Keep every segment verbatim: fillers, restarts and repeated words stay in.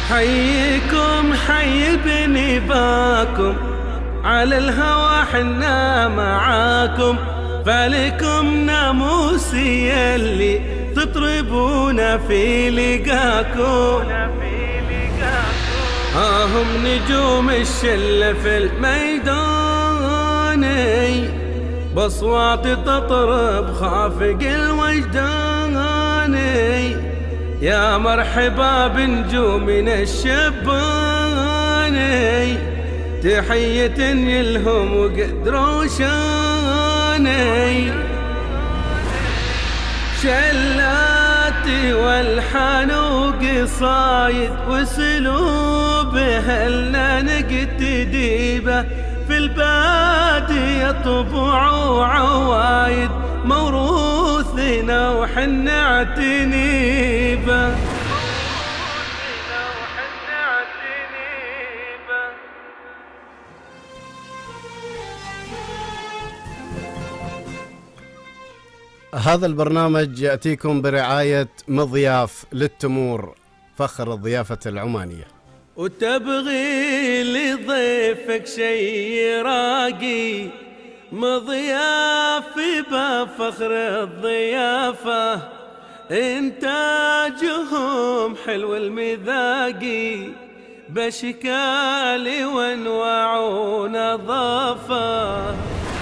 حيكم حي بني باكم، على الهوى حنا معاكم، فلكم ناموسي اللي تطربونا في لقاكم. ها هم نجوم الشلة في الميدان، بأصوات تطرب خافق الوجدان. يا مرحبا بنجومنا الشبان، تحية يلهم وقدروا شاني. شلاتي والحان وقصايد وسلوب اهلنا نقتدي به، في البادية طبوع وعوايد موروثنا وحنا اعتني به. هذا البرنامج يأتيكم برعاية مضياف للتمور، فخر الضيافة العمانية. وتبغي لضيفك شي راقي، مضياف بفخر الضيافة، إنتاجهم حلو المذاقي، بشكال وانواع ونظافة.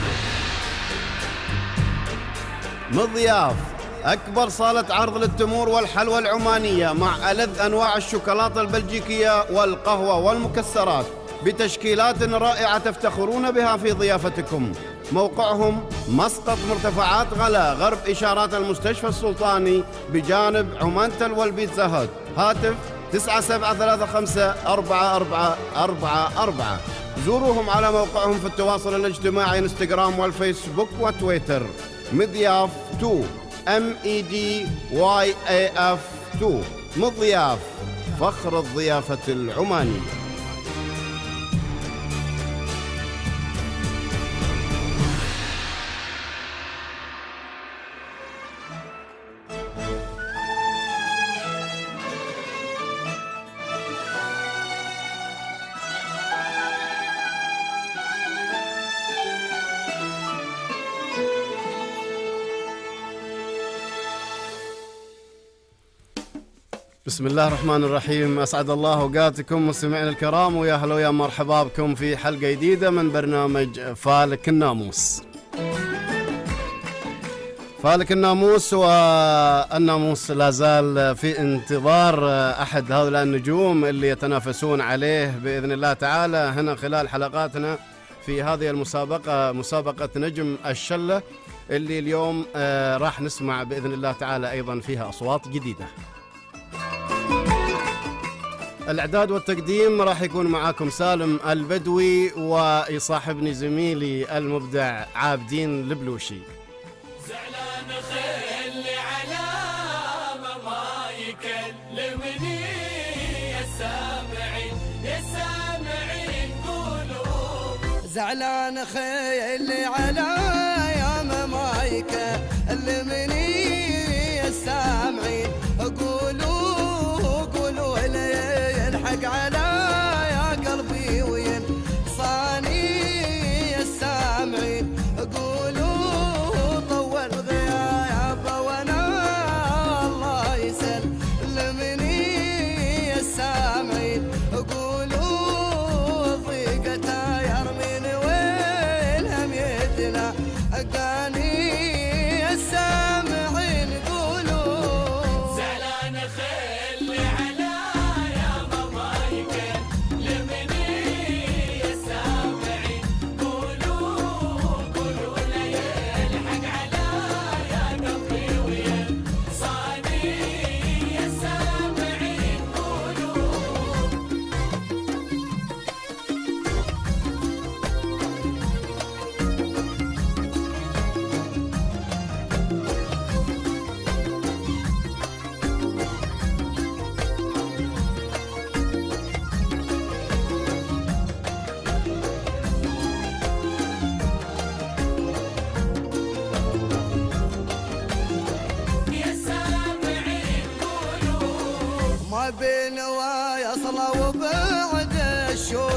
مضياف أكبر صالة عرض للتمور والحلوى العمانية، مع ألذ أنواع الشوكولاتة البلجيكية والقهوة والمكسرات، بتشكيلات رائعة تفتخرون بها في ضيافتكم. موقعهم مسقط مرتفعات غلا، غرب إشارات المستشفى السلطاني، بجانب عمان تل والبيتزا هات. هاتف تسعة سبعة ثلاثة خمسة أربعة أربعة أربعة أربعة. زوروهم على موقعهم في التواصل الاجتماعي انستغرام والفيسبوك وتويتر. مضياف تو، ام اي دي واي اي اف تو. مضياف، فخر الضيافة العمانية. بسم الله الرحمن الرحيم. أسعد الله أوقاتكم مستمعينا الكرام، ويا هلا ويا مرحبا بكم في حلقة جديدة من برنامج فالك الناموس. فالك الناموس، والناموس لا زال في انتظار أحد هؤلاء النجوم اللي يتنافسون عليه بإذن الله تعالى هنا خلال حلقاتنا في هذه المسابقة، مسابقة نجم الشلة، اللي اليوم راح نسمع بإذن الله تعالى أيضا فيها أصوات جديدة. الإعداد والتقديم راح يكون معاكم سالم البدوي، ويصاحبني زميلي المبدع عابدين البلوشي. زعلان خلي على ما يكلمني يا سامعين يا سامعين قولوا، زعلان خلي على يا ما يكلمني يا سامعين قولوا الحق على يا قلبي وينصاني يا سامعين قولوا طول غيابه وانا الله يسلمني يا سامعين قولوا ضيقته يرميني والهم يدنا اقاني يا سامعين قولوا، زعلان خلي على بين ويصل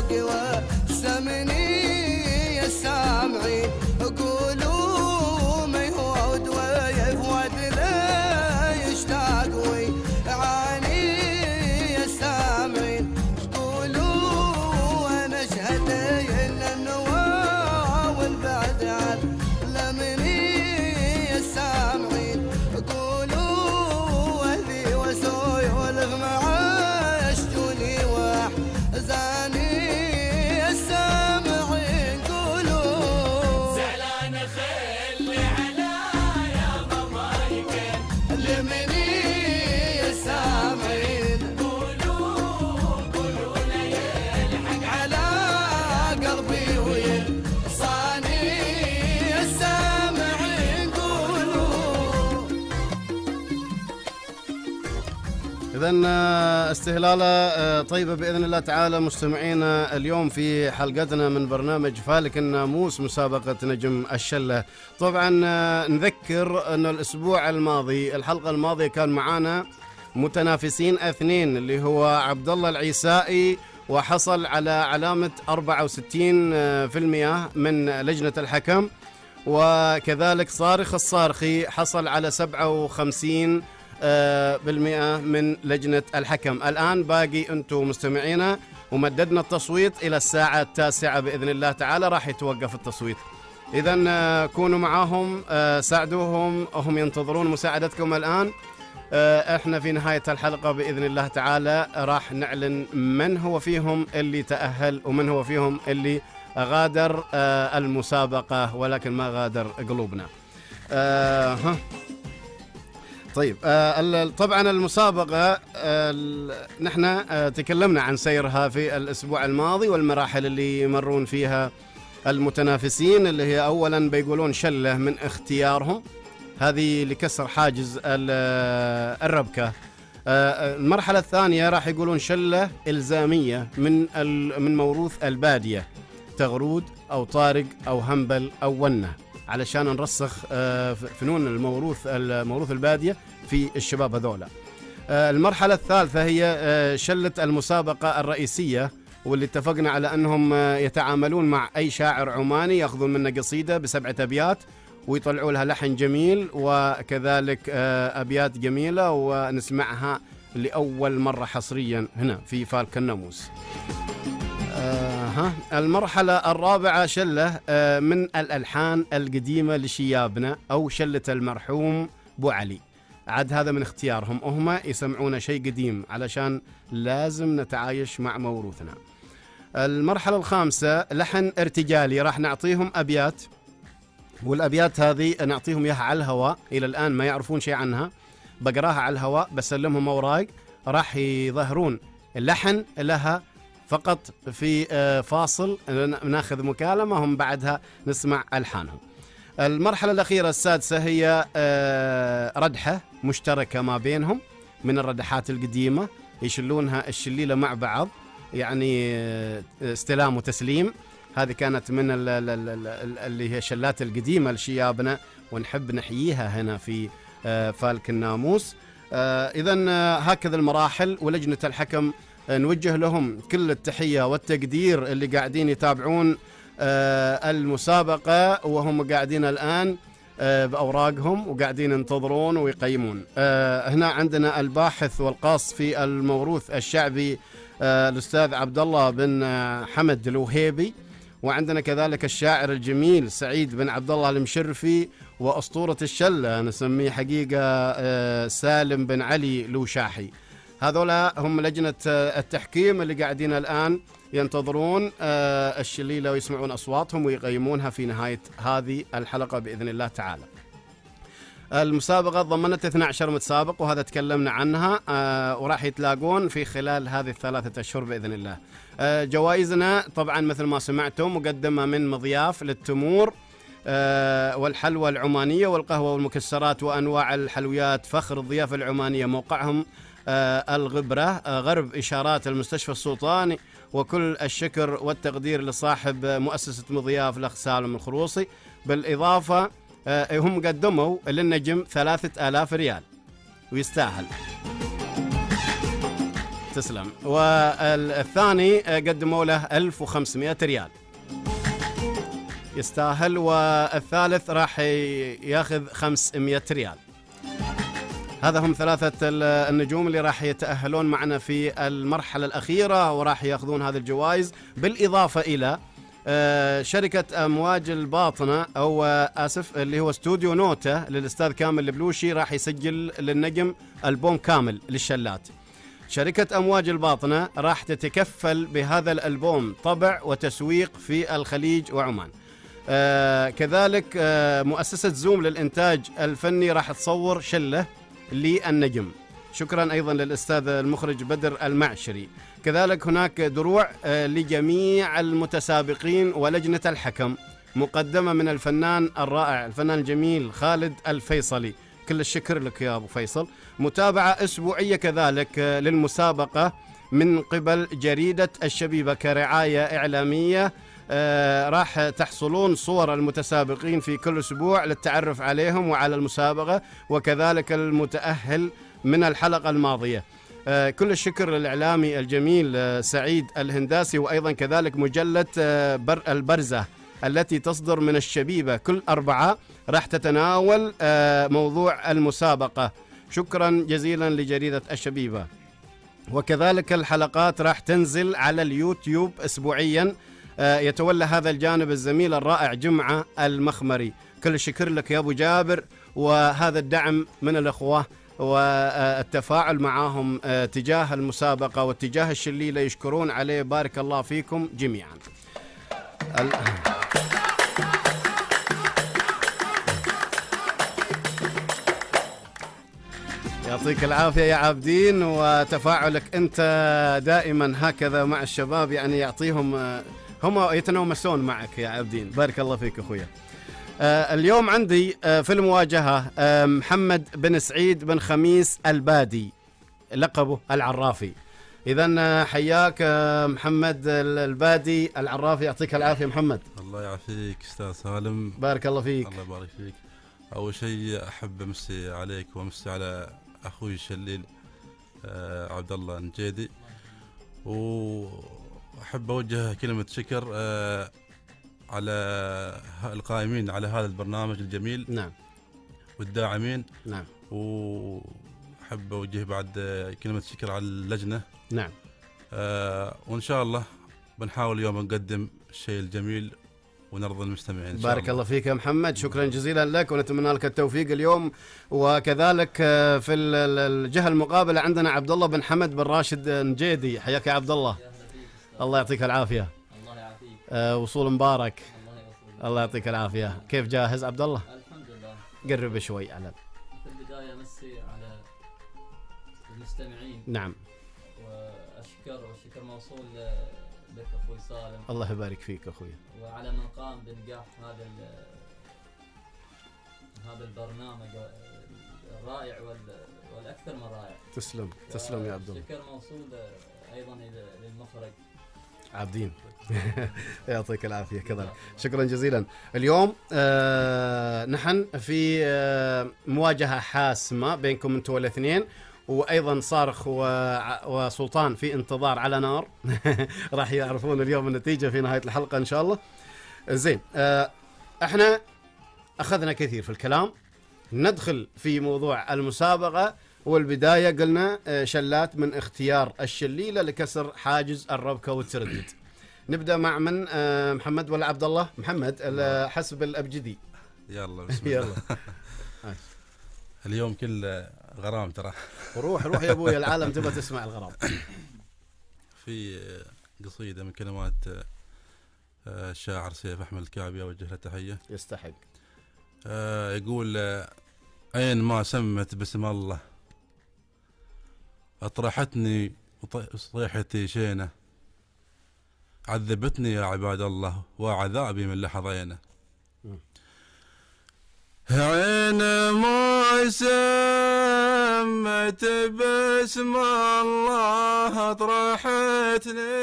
الذوق والسمني يا السامعين قولوا ما يهود ويفود لا يشتاق ويعاني يا السامعين قولوا انا اشهد ان النوى والبعد علمني يا السامعين قولوا اهلي وسوي والغمع اشجوني واحزاني يا السامعين قولوا زعلان خلي على يا ضمايك لمني يا السامعين قولوا قولوا لي الحق على قلبي وينصاني يا السامعين قولوا. إذن استهلالة طيبة بإذن الله تعالى مستمعينا اليوم في حلقتنا من برنامج فالك الناموس مسابقة نجم الشلة. طبعا نذكر أن الأسبوع الماضي الحلقة الماضية كان معانا متنافسين اثنين اللي هو عبد الله العيسائي وحصل على علامة أربعة وستين بالمئة من لجنة الحكم، وكذلك صارخ الصارخي حصل على سبعة وخمسين بالمئة من لجنة الحكم. الآن باقي أنتم مستمعينا ومددنا التصويت إلى الساعة التاسعة بإذن الله تعالى راح يتوقف التصويت. إذن كونوا معاهم، ساعدوهم، هم ينتظرون مساعدتكم الآن. احنا في نهاية الحلقة بإذن الله تعالى راح نعلن من هو فيهم اللي تأهل ومن هو فيهم اللي غادر المسابقة ولكن ما غادر قلوبنا. أه ها طيب آه طبعا المسابقة آه نحن آه تكلمنا عن سيرها في الأسبوع الماضي والمراحل اللي يمرون فيها المتنافسين، اللي هي أولا بيقولون شلة من اختيارهم، هذه لكسر حاجز الربكة. آه المرحلة الثانية راح يقولون شلة إلزامية من من موروث البادية، تغرود أو طارق أو همبل أو ونة، علشان نرسخ فنون الموروث الموروث البادية في الشباب هذولا. المرحلة الثالثة هي شلة المسابقة الرئيسية، واللي اتفقنا على أنهم يتعاملون مع أي شاعر عماني يأخذون منه قصيدة بسبعة أبيات ويطلعوا لها لحن جميل وكذلك أبيات جميلة ونسمعها لأول مرة حصريا هنا في فالك الناموس. ها المرحلة الرابعة شلة من الألحان القديمة لشيابنا أو شلة المرحوم بو علي، عاد هذا من اختيارهم، هم يسمعون شيء قديم علشان لازم نتعايش مع موروثنا. المرحلة الخامسة لحن ارتجالي، راح نعطيهم أبيات والأبيات هذه نعطيهم إياها على الهواء، إلى الآن ما يعرفون شيء عنها، بقراها على الهواء بسلمهم أوراق راح يظهرون اللحن لها فقط في فاصل، ناخذ مكالمة هم بعدها نسمع ألحانهم. المرحلة الأخيرة السادسة هي ردحة مشتركة ما بينهم من الردحات القديمة، يشلونها الشليلة مع بعض، يعني استلام وتسليم. هذه كانت من اللي هي شلات القديمة لشيابنا ونحب نحييها هنا في فالك الناموس. إذن هكذا المراحل، ولجنة الحكم نوجه لهم كل التحية والتقدير اللي قاعدين يتابعون المسابقة وهم قاعدين الآن بأوراقهم وقاعدين ينتظرون ويقيمون. هنا عندنا الباحث والقاص في الموروث الشعبي الأستاذ عبد الله بن حمد الوهيبي، وعندنا كذلك الشاعر الجميل سعيد بن عبد الله المشرفي، وأسطورة الشلة نسميه حقيقة سالم بن علي لوشاحي. هذولا هم لجنة التحكيم اللي قاعدين الآن ينتظرون الشليلة ويسمعون أصواتهم ويقيمونها في نهاية هذه الحلقة بإذن الله تعالى. المسابقة ضمنت اثني عشر متسابق وهذا تكلمنا عنها، وراح يتلاقون في خلال هذه الثلاثة أشهر بإذن الله. جوائزنا طبعا مثل ما سمعتم مقدمة من مضياف للتمور والحلوى العمانية والقهوة والمكسرات وأنواع الحلويات، فخر الضيافة العمانية، موقعهم الغبرة غرب إشارات المستشفى السلطاني. وكل الشكر والتقدير لصاحب مؤسسة مضياف الأخ سالم الخروصي. بالإضافة هم قدموا للنجم ثلاثة آلاف ريال ويستاهل. تسلم. والثاني قدموا له ألف وخمسمائة ريال، يستاهل. والثالث راح ياخذ خمسمائة ريال. هذا هم ثلاثة النجوم اللي راح يتأهلون معنا في المرحلة الأخيرة وراح ياخذون هذه الجوائز، بالإضافة إلى شركة أمواج الباطنة أو آسف اللي هو استوديو نوتة للأستاذ كامل البلوشي، راح يسجل للنجم ألبوم كامل للشلات. شركة أمواج الباطنة راح تتكفل بهذا الألبوم طبع وتسويق في الخليج وعمان. آه كذلك آه مؤسسة زوم للإنتاج الفني راح تصور شلة للنجم. شكرا أيضا للأستاذ المخرج بدر المعشري. كذلك هناك دروع آه لجميع المتسابقين ولجنة الحكم مقدمة من الفنان الرائع الفنان الجميل خالد الفيصلي. كل الشكر لك يا أبو فيصل. متابعة أسبوعية كذلك آه للمسابقة من قبل جريدة الشبيبة كرعاية إعلامية. آه راح تحصلون صور المتسابقين في كل أسبوع للتعرف عليهم وعلى المسابقة، وكذلك المتأهل من الحلقة الماضية. آه كل الشكر للإعلامي الجميل آه سعيد الهنداسي، وأيضا كذلك مجلة آه بر البرزة التي تصدر من الشبيبة كل أربعة راح تتناول آه موضوع المسابقة. شكرا جزيلا لجريدة الشبيبة. وكذلك الحلقات راح تنزل على اليوتيوب أسبوعيا. يتولى هذا الجانب الزميل الرائع جمعة المخمري. كل الشكر لك يا أبو جابر، وهذا الدعم من الأخوة والتفاعل معهم تجاه المسابقة واتجاه الشليلة يشكرون عليه. بارك الله فيكم جميعا. يعطيك العافية يا عابدين، وتفاعلك أنت دائما هكذا مع الشباب، يعني يعطيهم هم يتنومسون معك يا عابدين. بارك الله فيك أخويا. آه اليوم عندي آه في المواجهة آه محمد بن سعيد بن خميس البادي، لقبه العرافي. إذن حياك آه محمد البادي العرافي. يعطيك العافية محمد. الله يعافيك أستاذ سالم. بارك الله فيك. الله يبارك فيك. أول شيء أحب أمسي عليك وأمسي على أخوي الشليل آه عبد الله النجيدي، وأحب أوجه كلمة شكر آه على القائمين على هذا البرنامج الجميل. نعم. والداعمين. نعم. وأحب أوجه بعد كلمة شكر على اللجنة. نعم. آه وإن شاء الله بنحاول اليوم نقدم الشيء الجميل ونرضي المستمعين. بارك الله فيك يا محمد، شكرا جزيلا لك ونتمنى لك التوفيق اليوم. وكذلك في الجهة المقابلة عندنا عبد الله بن حمد بن راشد نجيدي. حياك يا عبد الله. الله يعطيك العافية. الله يعافيك. آه وصول مبارك. الله يوصلك. الله يعطيك العافية. كيف جاهز عبد الله؟ الحمد لله. قرب شوي على في البداية مسي على المستمعين. نعم. والشكر والشكر موصول لك أخوي سالم. الله يبارك فيك أخوي. وعلى من قام بنجاح هذا هذا البرنامج الرائع والأكثر من رائع. تسلم تسلم يا عبد الله. الشكر موصول أيضا للمخرج عابدين. يعطيك العافية كذلك. شكرا جزيلا. اليوم آه نحن في آه مواجهة حاسمة بينكم انتم الاثنين، وايضا صارخ وسلطان في انتظار على نار. راح يعرفون اليوم النتيجة في نهاية الحلقة ان شاء الله. زين. آه احنا اخذنا كثير في الكلام، ندخل في موضوع المسابقة. والبداية قلنا شلات من اختيار الشليلة لكسر حاجز الربكة والتردد. نبدأ مع من محمد ولا عبد الله؟ محمد حسب الأبجدي. يلا بسم الله. يلا. اليوم كل غرام ترى. روح روح يا ابوي، العالم تبغى تسمع الغرام. في قصيدة من كلمات الشاعر سيف أحمد الكعبي أوجه له تحية. يستحق. يقول أين ما سمت باسم الله أطرحتني وصيحتي شينة، عذبتني يا عباد الله وعذابي من لحظينه. عين ما سمت باسم الله أطرحتني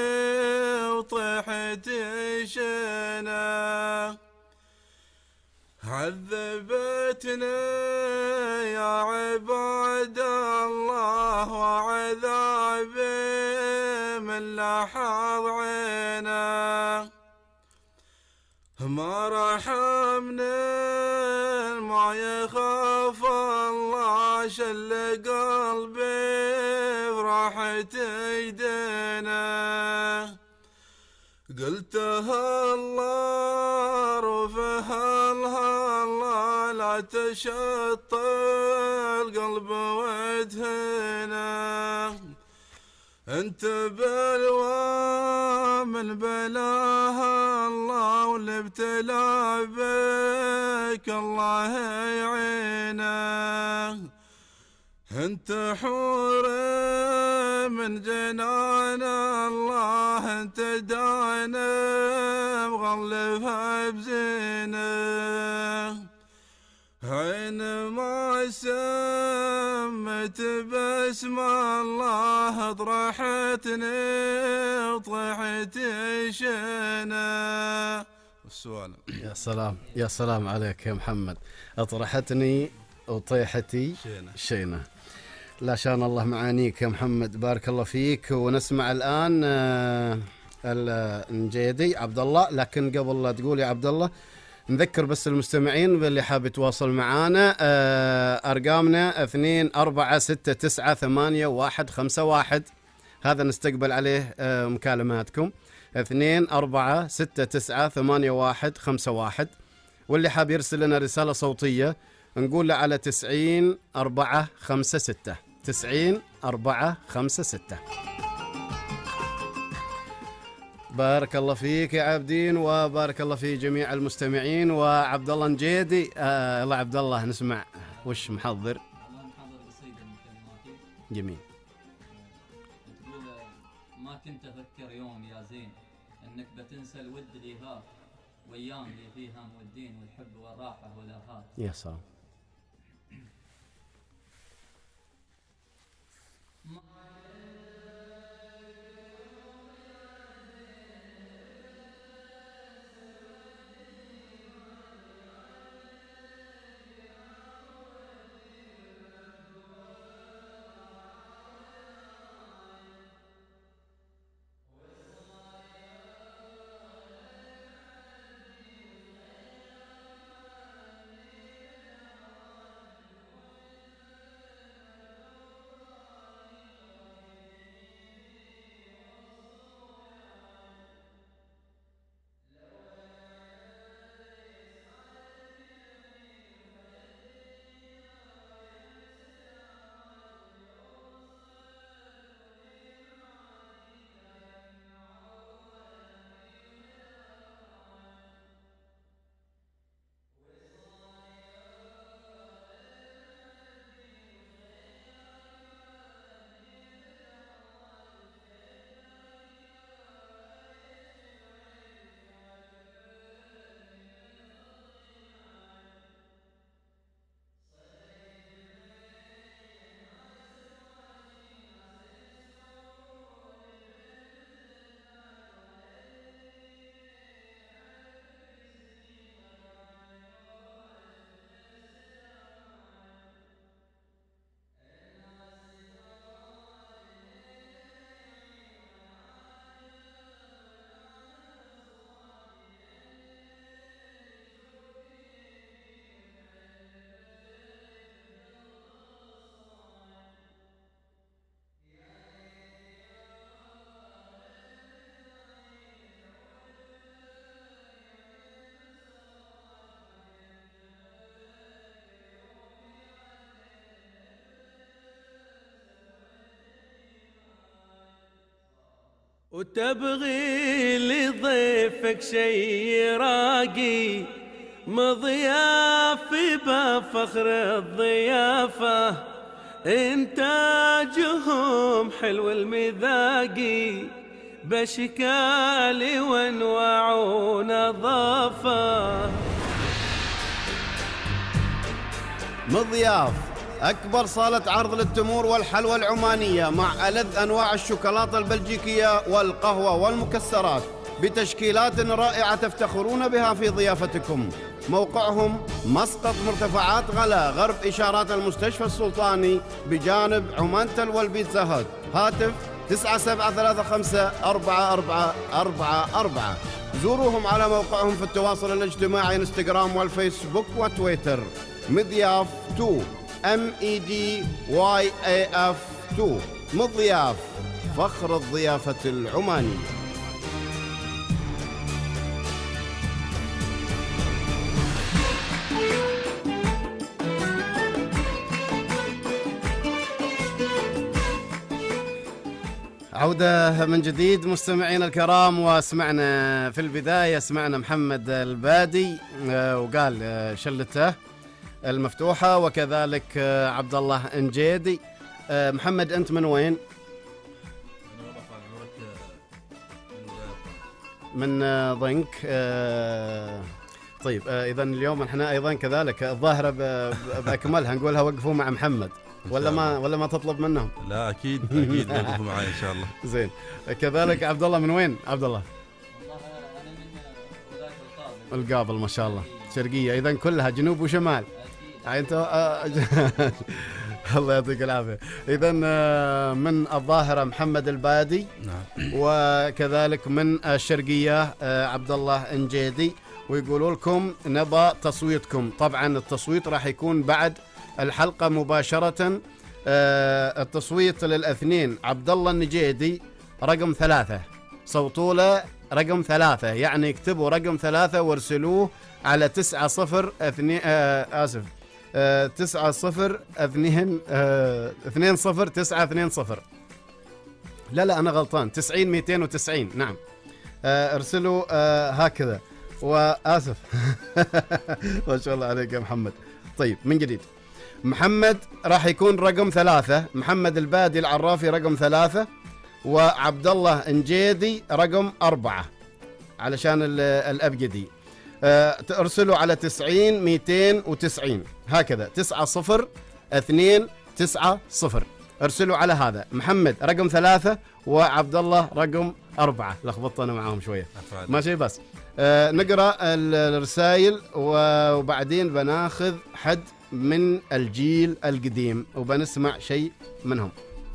وطيحتي شينة، عذبتني يا عباد الله وعذابي لاحظ عينه ما رحمني ما يخاف الله شل قلبي براحة يدينه قلت هالله رفه الله لا تشط القلب وادهنه انت بلوى من بلاها الله والابتلاء بك الله يعينه انت حور من جنان الله انت دانا مغلفها بزينه عين ما سمت باسم الله طرحتني وطحت شينه. والسؤال يا سلام يا سلام عليك يا محمد. اطرحتني وطيحتي شينه شينه. لا شان الله معانيك يا محمد، بارك الله فيك. ونسمع الان النجيدي عبد الله، لكن قبل لا تقول يا عبد الله نذكر بس المستمعين باللي حاب يتواصل معانا ارقامنا اثنين أربعة ستة تسعة ثمانية واحد خمسة واحد، هذا نستقبل عليه مكالماتكم اثنين أربعة ستة تسعة ثمانية واحد خمسة واحد. واللي حاب يرسل لنا رسالة صوتية نقول له على تسعين أربعة خمسة ستة تسعين أربعة خمسة ستة. بارك الله فيك يا عابدين وبارك الله في جميع المستمعين. وعبد الله نجيدي آه الله عبد الله نسمع وش محضر. انا محضر قصيده من كلماتي. جميل. تقول ما كنت افكر يوم يا زين انك بتنسى الود اللي هات وايام اللي فيها مودين والحب والراحه والاهات. يا سلام. وتبغي لضيفك شي راقي مضيافي بفخر الضيافة انتاجهم حلو المذاقي باشكال وانواع ونظافة. مضياف أكبر صالة عرض للتمور والحلوى العمانية مع ألذ أنواع الشوكولاتة البلجيكية والقهوة والمكسرات بتشكيلات رائعة تفتخرون بها في ضيافتكم. موقعهم مسقط مرتفعات غلا غرب إشارات المستشفى السلطاني بجانب عمان تل والبيتزا هات. هاتف تسعة سبعة ثلاثة خمسة أربعة أربعة أربعة أربعة. زوروهم على موقعهم في التواصل الاجتماعي انستغرام والفيسبوك وتويتر مضياف تو ام اي دي واي اي اف تو. مضياف، فخر الضيافة العمانية. عودة من جديد مستمعين الكرام، وسمعنا في البداية سمعنا محمد البادي وقال شلته المفتوحة، وكذلك عبد الله انجيدي. محمد أنت من وين؟ من ضنك. طيب إذا اليوم احنا أيضا كذلك الظاهرة بأكملها نقولها وقفوا مع محمد، ولا ما ولا ما تطلب منهم؟ لا اكيد اكيد وقفوا معي ان شاء الله. زين. كذلك عبد الله من وين؟ عبد الله؟ والله انا من ولايه القابل. القابل ما شاء الله، شرقيه اذا كلها جنوب وشمال. انت الله يعطيك العافيه. اذا من الظاهره محمد البادي، نعم، وكذلك من الشرقيه عبد الله انجيدي، ويقولوا لكم نبى تصويتكم. طبعا التصويت راح يكون بعد الحلقة مباشرة. آه التصويت للاثنين عبد الله النجيدي رقم ثلاثة، صوتوا له رقم ثلاثة، يعني اكتبوا رقم ثلاثة وارسلوه على تسعة صفر اثنين آه آسف آه تسعة صفر اثنين آه اثنين صفر تسعة اثنين صفر. لا لا أنا غلطان، تسعين مئتين وتسعين. نعم آه ارسلوا آه هكذا، وآسف. ما شاء الله عليك يا محمد. طيب من جديد، محمد راح يكون رقم ثلاثة، محمد البادي العرافي رقم ثلاثة، وعبد الله انجيدي رقم أربعة علشان الأبجدي. أه ترسلوا على تسعين مئتين وتسعين هكذا، تسعة صفر اثنين تسعة صفر. ارسلوا على هذا، محمد رقم ثلاثة وعبد الله رقم أربعة. لخبطت أنا معاهم شوية ماشي. بس أه نقرأ الرسائل وبعدين بناخذ حد من الجيل القديم وبنسمع شيء منهم.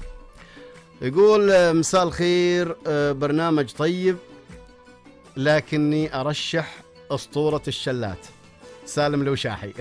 يقول مساء الخير، برنامج طيب لكني أرشح أسطورة الشلات سالم الوشاحي.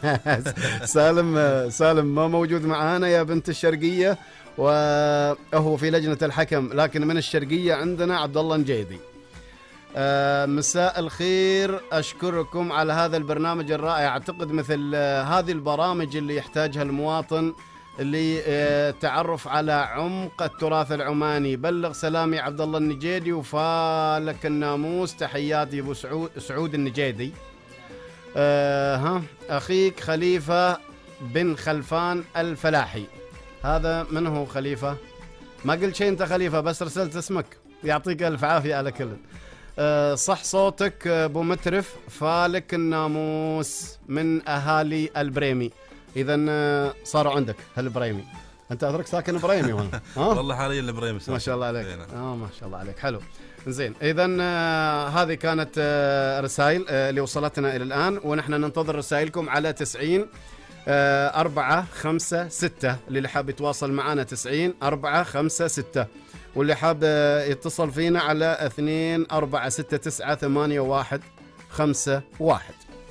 سالم سالم ما موجود معانا يا بنت الشرقية، وهو في لجنة الحكم، لكن من الشرقية عندنا عبد الله النجيدي. آه مساء الخير، أشكركم على هذا البرنامج الرائع. أعتقد مثل آه هذه البرامج اللي يحتاجها المواطن للتعرف آه على عمق التراث العماني. بلغ سلامي عبد الله النجيدي وفالك الناموس. تحياتي أبو سعود, سعود النجيدي. آه ها أخيك خليفة بن خلفان الفلاحي. هذا من هو خليفة؟ ما قلت شيء أنت خليفة، بس رسلت اسمك. يعطيك ألف عافية على كل. أه صح صوتك ابو مترف. فالك الناموس من اهالي البريمي. اذا صاروا عندك هالبريمي. انت اذرك ساكن بريمي هنا؟ ها والله حاليا البريمي. ما شاء الله عليك. اه ما شاء الله عليك، حلو. زين، اذا آه هذه كانت آه رسائل آه اللي وصلتنا الى الان، ونحن ننتظر رسائلكم على تسعين آه أربعة خمسة ستة. اللي حاب يتواصل معنا تسعين أربعة خمسة ستة، واللي حاب يتصل فينا على اثنين أربعة ستة تسعة ثمانية واحد خمسة واحد.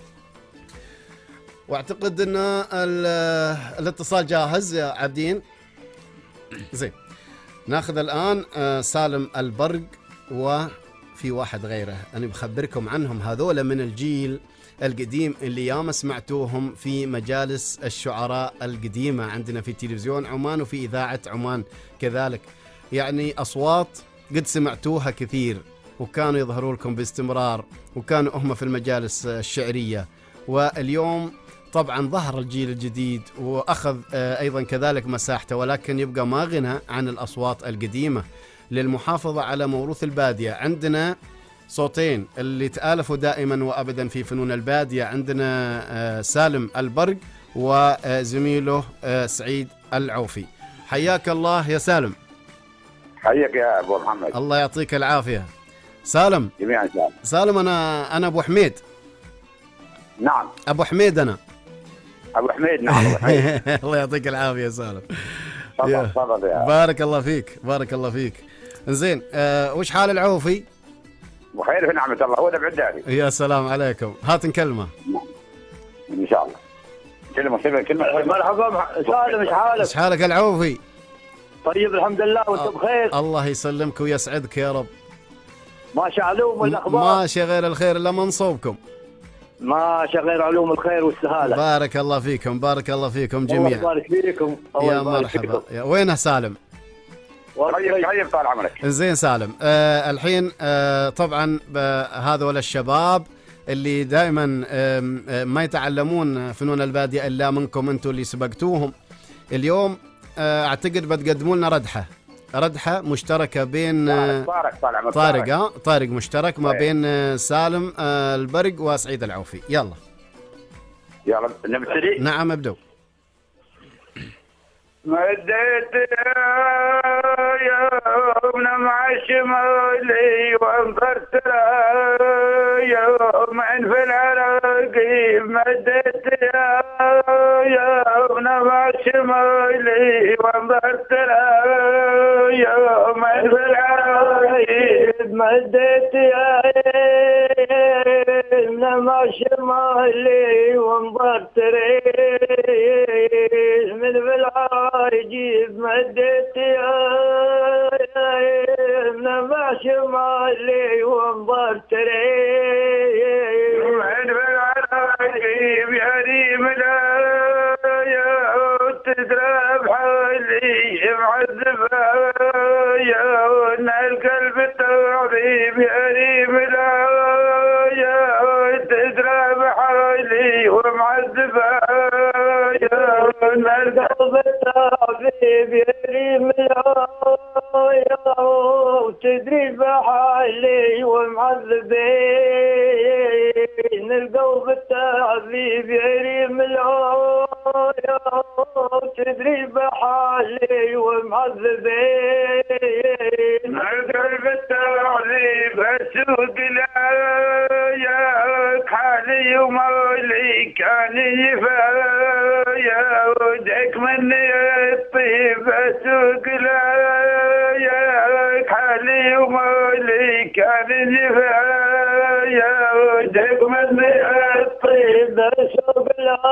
واعتقد ان الاتصال جاهز يا عابدين. زين، ناخذ الان سالم البرق، وفي واحد غيره انا بخبركم عنهم. هذول من الجيل القديم اللي ياما سمعتوهم في مجالس الشعراء القديمة عندنا في تلفزيون عمان وفي إذاعة عمان كذلك. يعني أصوات قد سمعتوها كثير، وكانوا يظهروا لكم باستمرار، وكانوا هم في المجالس الشعرية. واليوم طبعا ظهر الجيل الجديد وأخذ أيضا كذلك مساحته، ولكن يبقى ما غنى عن الأصوات القديمة للمحافظة على موروث البادية. عندنا صوتين اللي تآلفوا دائما وأبدا في فنون البادية. عندنا سالم البرق وزميله سعيد العوفي. حياك الله يا سالم. حياك يا ابو محمد. الله يعطيك العافيه سالم. جميعا سالم. سالم انا انا ابو حميد. نعم ابو حميد انا. ابو حميد. نعم ابو حميد. الله يعطيك العافيه سالم. تفضل تفضل يا بارك الله فيك، بارك الله فيك. زين، آه وش حال العوفي؟ بخير في نعمة الله، هو ده بعداري. يا سلام عليكم، هات نكلمه. ان شاء الله. كلمة كلمة كلمة. مرحبا سالم، ايش حالك؟ ايش حالك العوفي؟ طيب الحمد لله، وانت بخير؟ الله يسلمك ويسعدك يا رب. ماشي علوم والاخبار؟ ماشي غير الخير الا منصوبكم. ماشي غير علوم الخير والسهاله. بارك الله فيكم، بارك الله فيكم الله جميعا. يبارك فيكم. يا مرحبا. يا وينه سالم؟ طيب طيب طال عمرك. زين سالم، آه الحين آه طبعا هذول الشباب اللي دائما آه ما يتعلمون فنون البادية الا منكم انتم اللي سبقتوهم. اليوم آه اعتقد بتقدموا لنا ردحه ردحه مشتركه بين آه طارق طال عمرك. طارق اه طارق مشترك ما بين آه سالم آه البرق وسعيد العوفي. يلا يلا نبتدي. نعم ابدوا. مديت يوم مع شمالي وانظرت يوم في العراقي. مديت يوم مع شمالي وانظرت يوم في العراقي. مديت يوم مع شمالي وانظرت من بالعاجيب. مديت يا مع شمالي وانظرت من بالعاجيب يا ريم لا تدرب حالي معذبة يا القلب تعظيم يا ريم لا تدرب حالي ومعذبة يا القلب تعظيم يا ريم لا تدري بحالي ومعذبين. القلب التعذيب يا ريم لا تدري بحالي ومعذبين. القلب التعذيب اسوق لاياك حالي ومولي كان يفايا ودك مني الطيب. اسوق لاياك حالي ومولي كان يفايا ودك مني الطيب. اسوق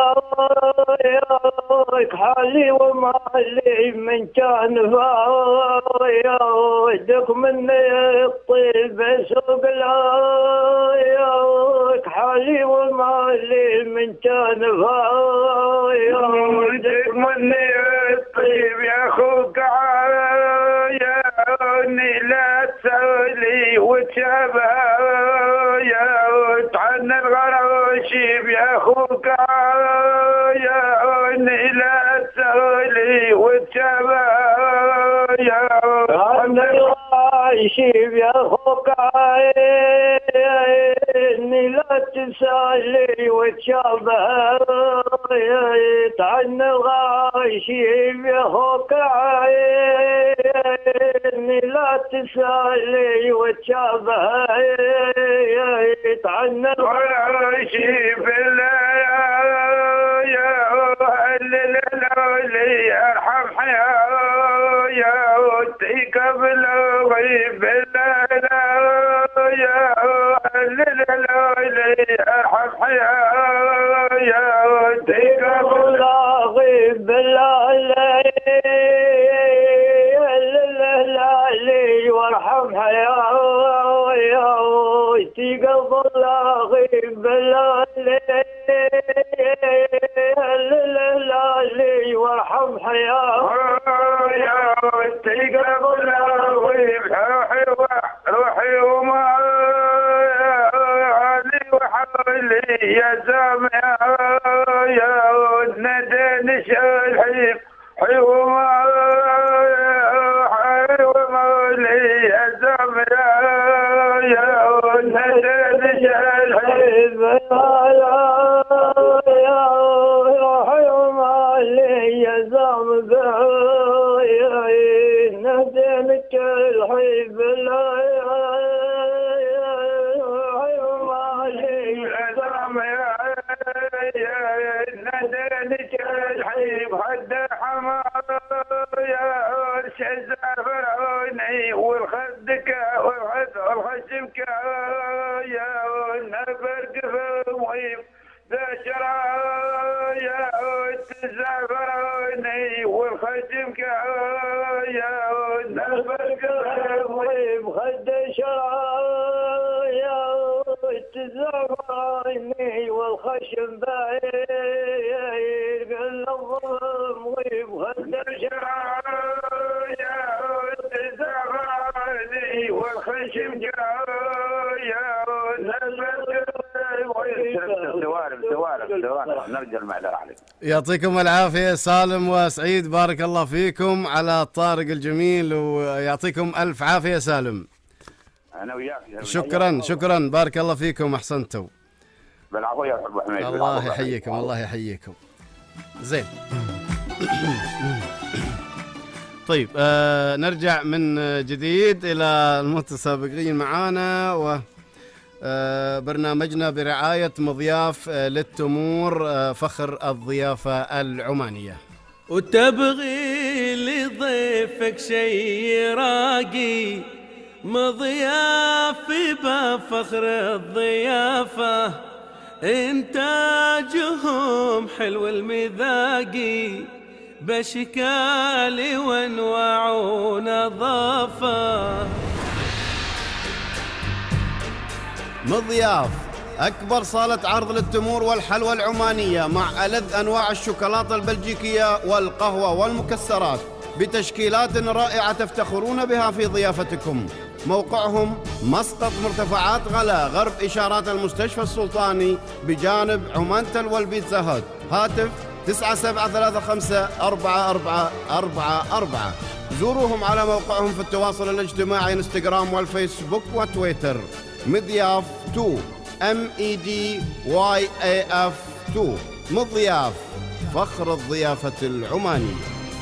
لاياك حالي ومولي من كان فايا ودك مني الطيب. اسوق لاياك حالي ومالي من كان فايا ودك مني الطيب. يا اخوك عاياني لا تسولي وتشابه يا وتعني الغراشيب. يا اخوك عاياني لا تسولي وتشابه يا وتعني الغراشيب. يا اخوك عاياني لا تسالي وتشابه تعني الغاشيب. يا اخوك عاياني لا تسالي وتشابه تعني الغاشيب. اللي ارحم حيايا وتيك بالغيب. لا يا اللي ارحم حيايا وتيك بالغيب. لا وارحم حيايا وتيك بالغيب. لا وارحم حيايا وتيك بالغيب. روحي روحي وما وحولي يا سامع يا نداني الحيب. حيوما حيوما يا سامع يا نداني الحيب. يا حيوما يا سامع ندانك الحيب. ندانك الحيب. هد ما يا شزافروني والخدك والخشمك يا النبرق في المغيب ذا شرايا تزافروني والخشمك يا النبرق في المغيب خد شرايا تزافروني والخشم باين قل الظلم ويبغد شرايا تزافروني والخشم جايا دوارب دوارب دوارب نرجع المعذرة عليك. يعطيكم العافية سالم وسعيد، بارك الله فيكم على الطارق الجميل، ويعطيكم ألف عافية سالم. أنا وياك. شكرا شكرا، بارك الله فيكم، أحسنتوا. بالعفو يا أبو حميد. الله يحييكم الله يحييكم. زين. طيب آه نرجع من جديد إلى المتسابقين معانا، و آه برنامجنا برعاية مضياف آه للتمور آه فخر الضيافة العمانية. وتبغي لضيفك شي راقي مضياف بفخر الضيافة، إنتاجهم حلو المذاقي بشكال وانواع ونظافة. مضياف أكبر صالة عرض للتمور والحلوى العمانية مع ألذ أنواع الشوكولاتة البلجيكية والقهوة والمكسرات بتشكيلات رائعة تفتخرون بها في ضيافتكم. موقعهم مسقط مرتفعات غلا غرب إشارات المستشفى السلطاني بجانب عمان تل والبيتزا هات. هاتف تسعة سبعة ثلاثة خمسة أربعة أربعة أربعة أربعة. زوروهم على موقعهم في التواصل الاجتماعي انستغرام والفيسبوك وتويتر. مضياف تو ام اي دي واي اي اف تو. مضياف فخر الضيافة العمانية.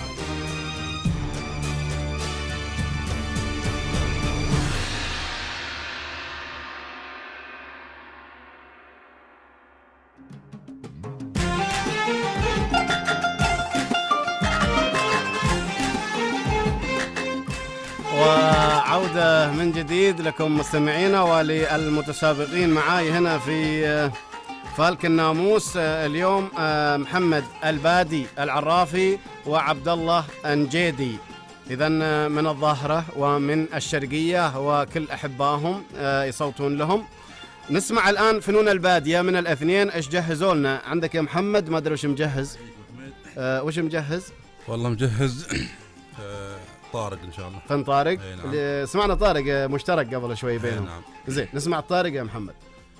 وعودة من جديد لكم مستمعينا وللمتسابقين معاي هنا في فالك الناموس. اليوم محمد البادي العرافي وعبد الله انجيدي، إذا من الظاهرة ومن الشرقية، وكل أحبائهم يصوتون لهم. نسمع الآن فنون البادية من الاثنين. ايش جهزوا لنا؟ عندك يا محمد، ما ادري وش مجهز. أه وش مجهز؟ والله مجهز طارق ان شاء الله. فن طارق؟ نعم. سمعنا طارق مشترك قبل شوي بينهم. نعم. زين نسمع الطارق يا محمد.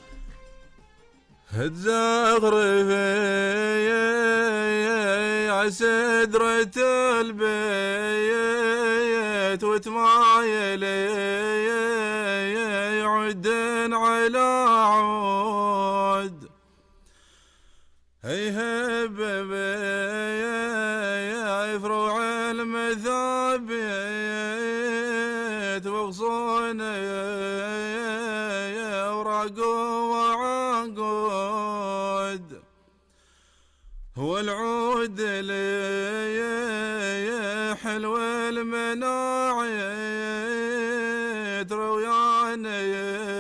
هتزغرفي عسدرة البيت وتمايلي عدن على عود. هيهب فروع المثابيت وغصون اوراق وعقود. هو العود لي حلو المناعيت روياني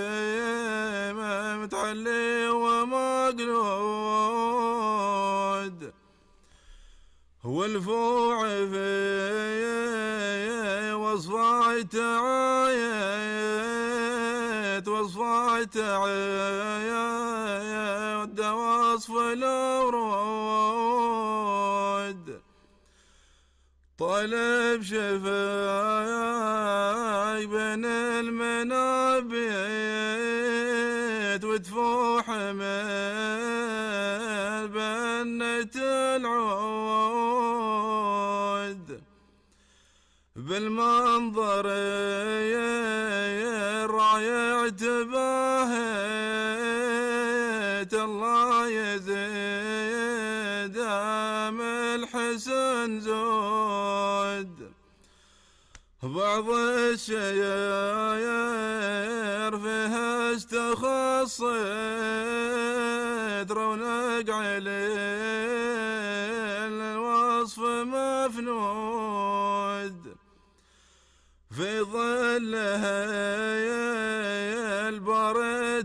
متعلي ومقلود. هو الفوع في وصفات عايت وصفات عايت وصف الأورود. طالب شفاي بين المنابيت وتفوح من بنة العود. بالمنظر الرايع تباهيت الله يزيد دام الحسن زود. بعض الشياير فيها استخصيت رونق عليه الوصف مفنود في ظلها البرد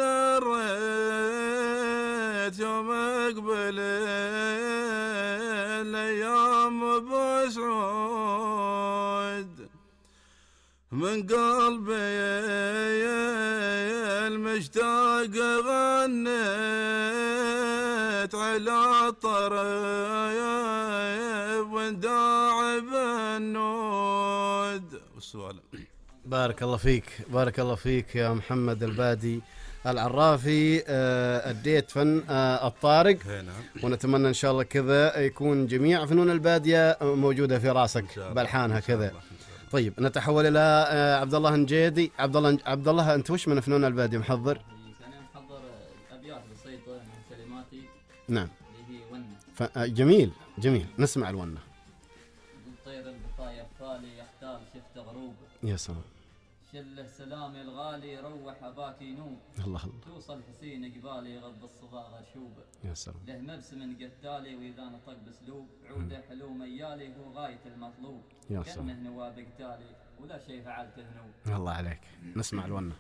تدريت يوم اقبل الايام بسعود من قلبي المشتاق غنيت على الطريب ونداع بالنود. والسؤال. بارك الله فيك، بارك الله فيك يا محمد البادي العرافي. آه، أديت فن آه، الطارق، ونتمنى إن شاء الله كذا يكون جميع فنون البادية موجودة في راسك بألحانها كذا. طيب نتحول إلى آه، عبد الله النجيدي. عبد الله عبد الله أنت وش من فنون البادية محضر؟ أنا محضر أبيات بسيطة من كلماتي. نعم. اللي هي ونة. آه، جميل جميل، نسمع الونة. طير البطايا فالي يحتال شفت غروب. يا سلام. شله سلامي الغالي روح اباك ينوب. الله الله. توصل حسين قبالي غض الصباغه شوب. يا سلام. له مبسم قتالي واذا نطق باسلوب عوده حلو ميالي هو غايه المطلوب. يا سلام. كانه نواب قتالي ولا شيء فعلته ذنوب. الله عليك، نسمع الونة.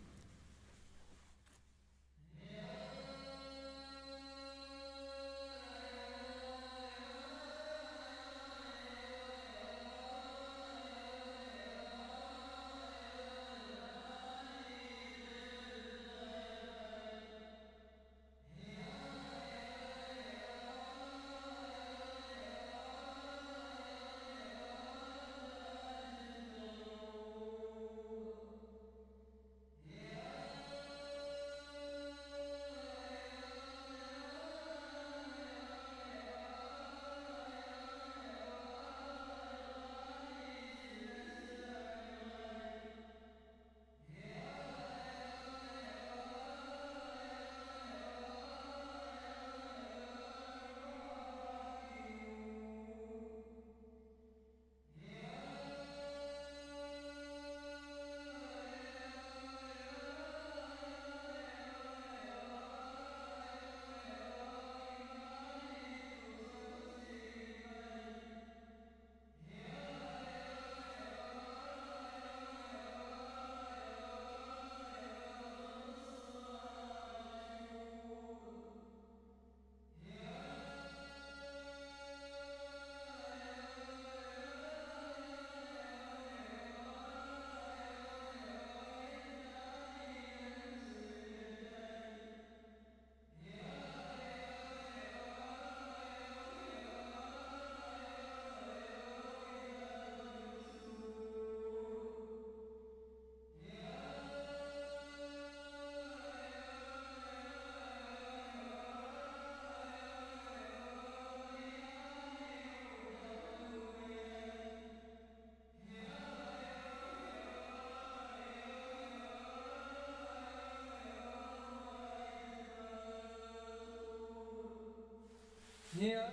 يا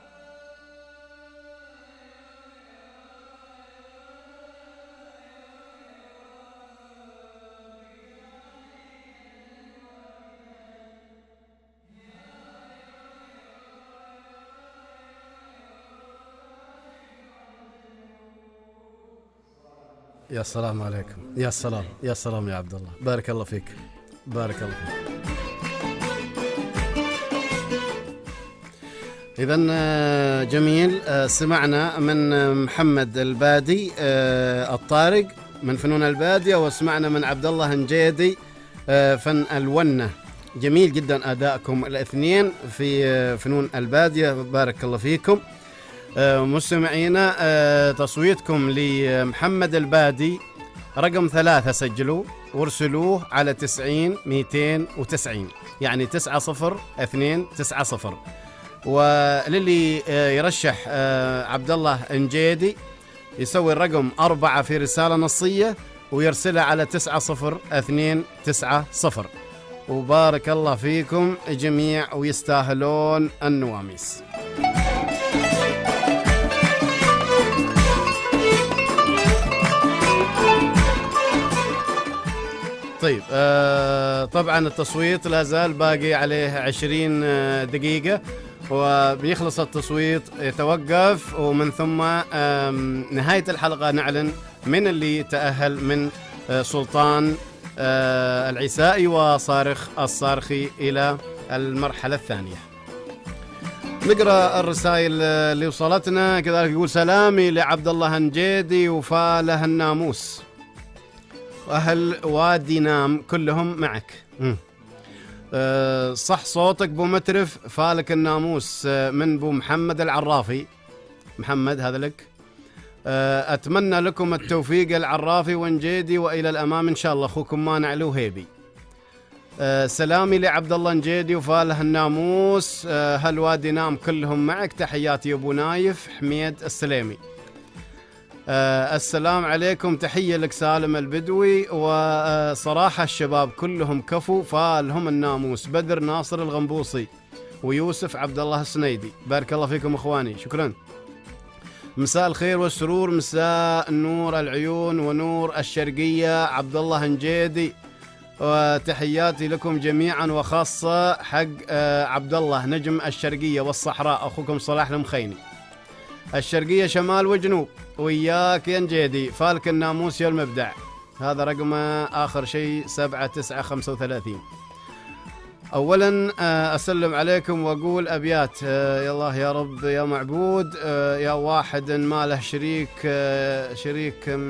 يا سلام عليكم، يا سلام يا سلام يا عبد الله، بارك الله فيك، بارك الله فيك. إذن جميل، سمعنا من محمد البادي الطارق من فنون البادية، وسمعنا من عبد الله النجيدي فن الونة. جميل جدا أدائكم الاثنين في فنون البادية، بارك الله فيكم. مستمعينا، تصويتكم لمحمد البادي رقم ثلاثة سجلوا وارسلوه على تسعين مئتين وتسعين، يعني تسعة صفر اثنين تسعة صفر. وللي يرشح عبد الله النجيدي يسوي الرقم أربعة في رسالة نصية ويرسلها على تسعة صفر اثنين تسعة صفر. وبارك الله فيكم جميع، ويستاهلون النواميس. طيب آه طبعا التصويت لا زال باقي عليه عشرين دقيقة، وبيخلص التصويت يتوقف، ومن ثم نهاية الحلقة نعلن من اللي تأهل من سلطان العيسائي وصارخ الصارخي إلى المرحلة الثانية. نقرأ الرسائل اللي وصلتنا. كذلك يقول سلامي لعبد الله هنجيدي وفاله الناموس وأهل وادي نام كلهم معك. م. أه صح صوتك بو مترف فالك الناموس. أه من بو محمد العرافي. محمد هذا لك. أه أتمنى لكم التوفيق العرافي ونجيدي وإلى الأمام إن شاء الله. أخوكم مانع الوهيبي. أه سلامي لعبد الله نجيدي وفاله الناموس. أه هل وادي نام كلهم معك. تحياتي أبو نايف حميد السليمي. أه السلام عليكم. تحية لك سالم البدوي. وصراحة الشباب كلهم كفو فالهم الناموس. بدر ناصر الغنبوصي ويوسف عبد الله السنيدي. بارك الله فيكم اخواني. شكرا. مساء الخير والسرور. مساء نور العيون ونور الشرقية. عبد الله هنجيدي وتحياتي لكم جميعا وخاصة حق أه عبد الله نجم الشرقية والصحراء. اخوكم صلاح المخيني. الشرقية شمال وجنوب وياك يا نجيدي. فالك الناموس يا المبدع. هذا رقمه آخر شيء سبعة تسعة خمسة وثلاثين. أولا أسلم عليكم وأقول أبيات. يا الله يا رب يا معبود يا واحد ما له شريك. شريك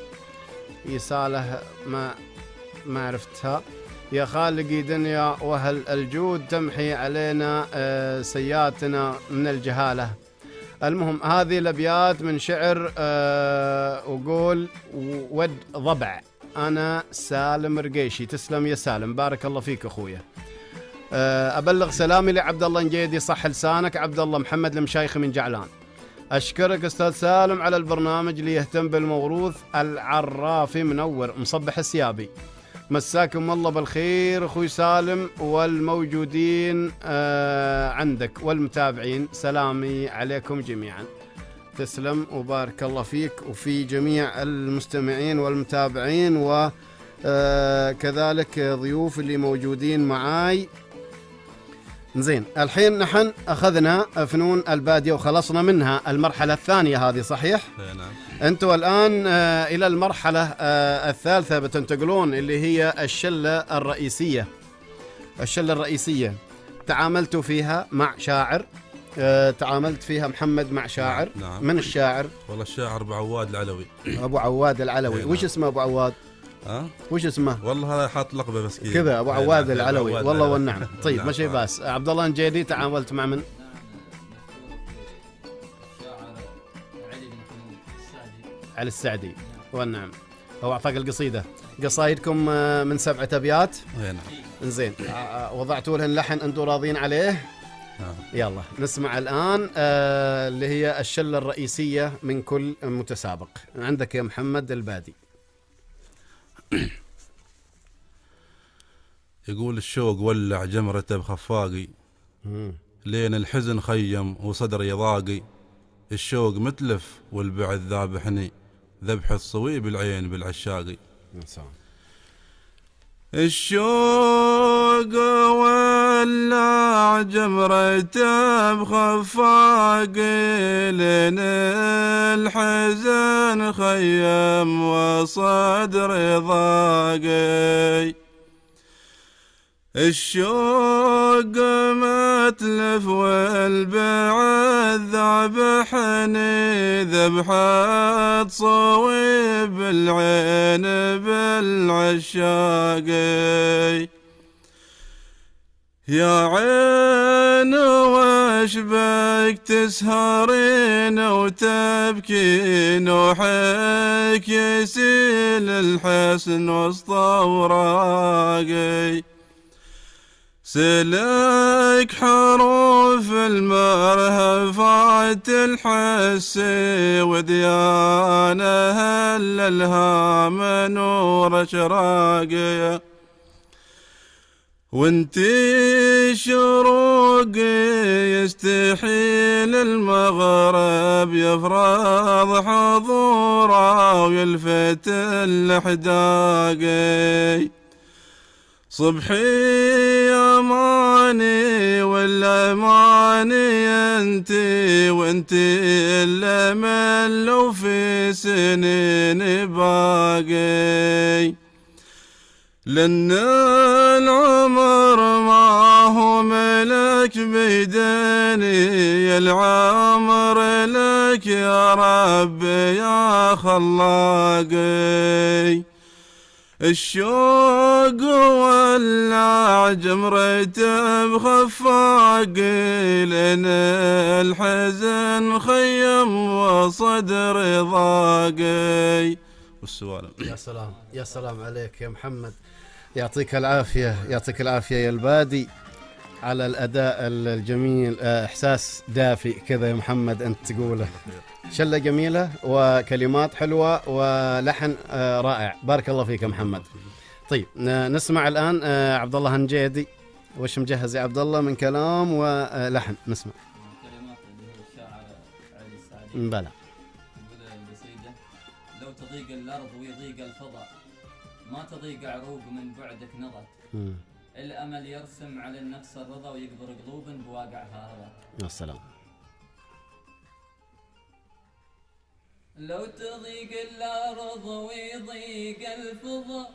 يساله ما ما عرفتها. يا خالقي دنيا وهل الجود تمحي علينا سياتنا من الجهالة. المهم هذه الأبيات من شعر أه وقول ود ضبع. أنا سالم رقيشي. تسلم يا سالم. بارك الله فيك أخويا. أه أبلغ سلامي لعبد الله نجيدي. صح لسانك. عبد الله محمد المشايخي من جعلان. أشكرك أستاذ سالم على البرنامج اللي يهتم بالموروث. العرافي منور مصبح السيابي. مساكم الله بالخير أخوي سالم والموجودين آه عندك والمتابعين. سلامي عليكم جميعا. تسلم وبارك الله فيك وفي جميع المستمعين والمتابعين وكذلك ضيوف اللي موجودين معاي. زين الحين نحن أخذنا فنون البادية وخلصنا منها المرحلة الثانية هذه صحيح؟ نعم. أنتوا الآن آه إلى المرحلة آه الثالثة بتنتقلون اللي هي الشلة الرئيسية. الشلة الرئيسية تعاملتوا فيها مع شاعر. آه تعاملت فيها محمد مع شاعر. نعم. من الشاعر؟ والله الشاعر أبو عواد العلوي. أبو عواد العلوي. نعم. وش اسمه أبو عواد؟ ها؟ وش اسمه؟ والله هذا حاط لقبه بس كذا. كذا أبو عواد نعم. العلوي. عواد والله العلوي. والنعم. طيب نعم. ماشي باس. عبد الله نجيدي تعاملت مع من؟ علي السعدي. والنعم. هو أعطاك القصيدة. قصايدكم من سبعة أبيات. نعم. إنزين وضعتوا لهن لحن أنتم راضين عليه. نعم. يلا نسمع الآن آه اللي هي الشلة الرئيسية من كل متسابق. عندك يا محمد البادي. يقول الشوق ولع جمرته بخفاقي. لين الحزن خيم وصدري ضاقي. الشوق متلف والبعد ذابحني. ذبح الصويب العين بالعشاقي. الشوق ولع جمرته بخفاقي. لين الحزن خيم وصدري ضاقي. الشوق متلف والبعد ذبحني. ذبحة صويب العين بالعشاقي. يا عين وش بك تسهرين وتبكين وحيك يسيل الحسن وسط اوراقي. سلك حروف المرهفات الحسي وديانه الالهام نور اشراقي. وانتي شروقي يستحيل المغرب يفرض حضوره ويلفت الاحداقي. صبحي اماني والاماني انتي وانتي الامل وفي سنين باقي، لأن العمر ما هو ملك بيديني، العمر لك يا رب يا خلاقي. الشوق ولع جمرته بخفاقي، لأن الحزن خيم وصدري ضاقي. والسوالم. يا سلام يا سلام عليك يا محمد، يعطيك العافية يعطيك العافية يا البادي على الأداء الجميل. إحساس دافئ كذا يا محمد أنت تقوله، شلة جميلة وكلمات حلوة ولحن رائع، بارك الله فيك يا محمد. طيب نسمع الآن عبد الله هنجيدي، وش مجهز يا عبد الله من كلام ولحن؟ نسمع كلمات الشاعر علي السعدي. بلى. يقول القصيدة: لو تضيق الأرض ويضيق الفضاء، ما تضيق عروق من بعدك نضت، الأمل يرسم على النفس الرضا ويقبر قلوب بواقعها رضا. يا سلام. لو تضيق الأرض ويضيق الفضاء،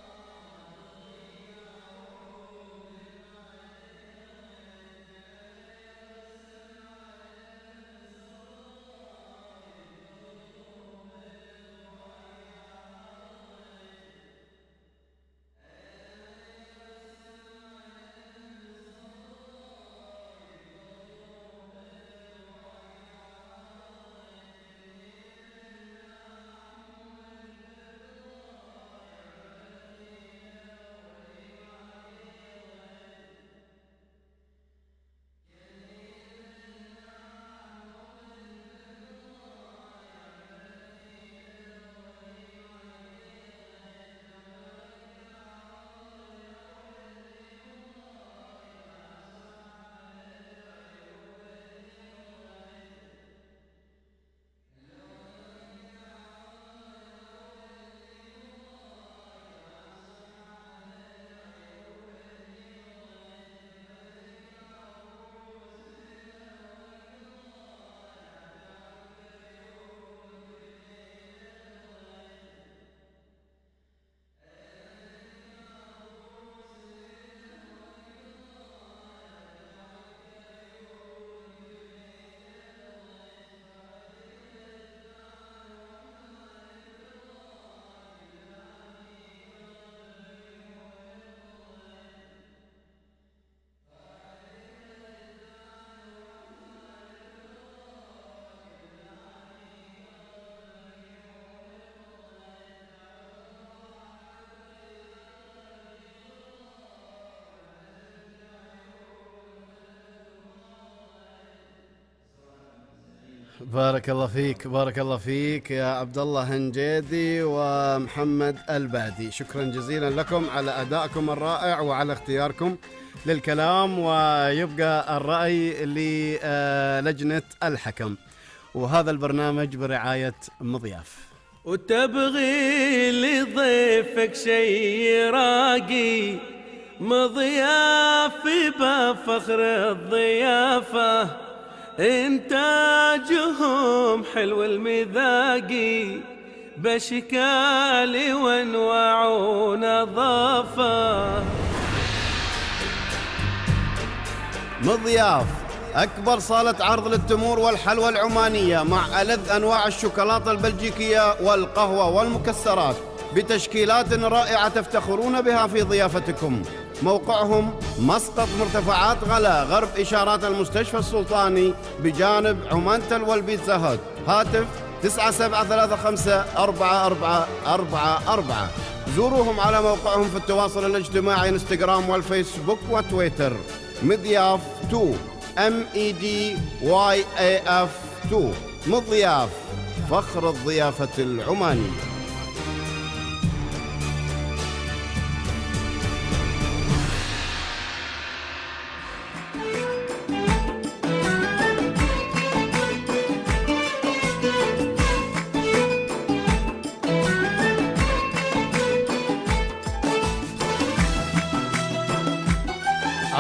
بارك الله فيك بارك الله فيك يا عبد الله هنجيدي ومحمد البادي، شكرا جزيلا لكم على أدائكم الرائع وعلى اختياركم للكلام، ويبقى الرأي للجنة الحكم. وهذا البرنامج برعاية مضياف. وتبغي لضيفك شي راقي، مضياف بفخر الضيافة، إنتاجهم حلو المذاقي، بأشكال وانواع ونظافة. مضياف أكبر صالة عرض للتمور والحلوى العمانية مع ألذ أنواع الشوكولاتة البلجيكية والقهوة والمكسرات بتشكيلات رائعة تفتخرون بها في ضيافتكم. موقعهم مسقط مرتفعات غلا غرب إشارات المستشفى السلطاني بجانب عمان تل والبيتزا هات. هاتف تسعة سبعة ثلاثة خمسة أربعة أربعة أربعة أربعة. زوروهم على موقعهم في التواصل الاجتماعي انستغرام والفيسبوك وتويتر. مضياف تو ام اي دي واي اي اف تو. مضياف فخر الضيافة العمانية.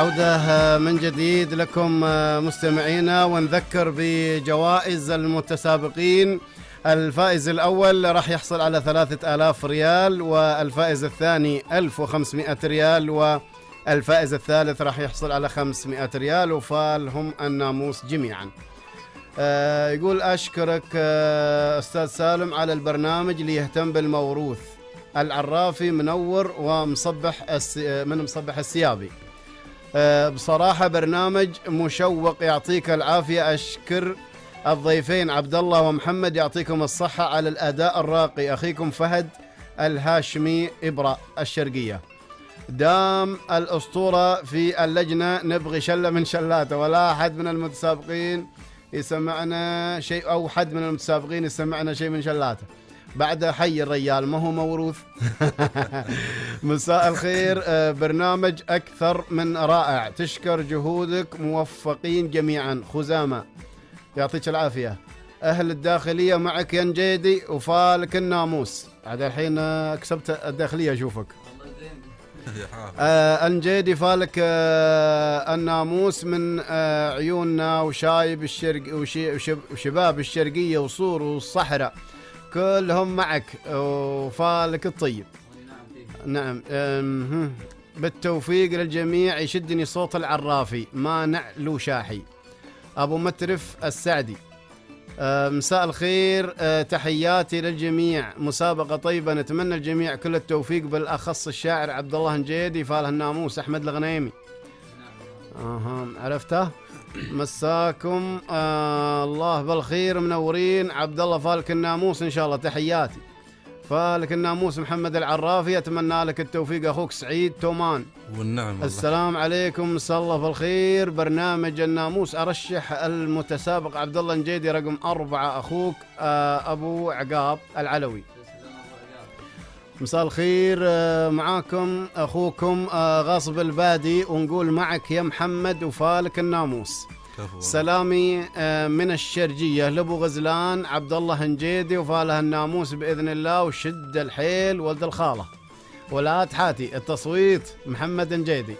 عودة من جديد لكم مستمعينا، ونذكر بجوائز المتسابقين. الفائز الأول راح يحصل على ثلاثة آلاف ريال، والفائز الثاني ألف وخمسمائة ريال، والفائز الثالث راح يحصل على خمسمائة ريال، وفالهم الناموس جميعا. آه يقول أشكرك آه أستاذ سالم على البرنامج اللي يهتم بالموروث. العرافي منور ومصبح من مصبح السيابي. أه بصراحة برنامج مشوق، يعطيك العافية. أشكر الضيفين عبد الله ومحمد، يعطيكم الصحة على الأداء الراقي. أخيكم فهد الهاشمي إبرة الشرقية. دام الأسطورة في اللجنة، نبغي شلة من شلاته، ولا أحد من المتسابقين يسمعنا شيء، أو حد من المتسابقين يسمعنا شيء من شلاته. بعد حي الريال ما هو موروث. مساء الخير، برنامج أكثر من رائع، تشكر جهودك، موفقين جميعا. خزامة يعطيك العافية. أهل الداخلية معك ينجيدي وفالك الناموس. بعد الحين كسبت الداخلية أشوفك. آه انجيدي فالك آه الناموس من آه عيوننا وشايب الشرق وشباب الشرقية وصور والصحراء كلهم معك، وفالك الطيب. نعم. بالتوفيق للجميع. يشدني صوت العرافي، مانع له شاحي. أبو مترف السعدي. مساء الخير، تحياتي للجميع. مسابقة طيبة، نتمنى الجميع كل التوفيق، بالأخص الشاعر عبد الله نجيدي فاله الناموس أحمد الغنيمي. اها عرفته. مساكم آه الله بالخير، منورين. عبد الله فالك الناموس ان شاء الله، تحياتي. فالك الناموس محمد العرافي، اتمنى لك التوفيق. اخوك سعيد تومان. والنعم. السلام عليكم، مساء الله بالخير. برنامج الناموس، ارشح المتسابق عبد الله نجيدي رقم أربعة، اخوك آه ابو عقاب العلوي. مساء الخير، معاكم أخوكم غاصب البادي، ونقول معك يا محمد وفالك الناموس. سلامي من الشرجية لأبو غزلان عبد الله نجيدي وفاله الناموس بإذن الله، وشد الحيل ولد الخالة ولا تحاتي التصويت محمد نجيدي.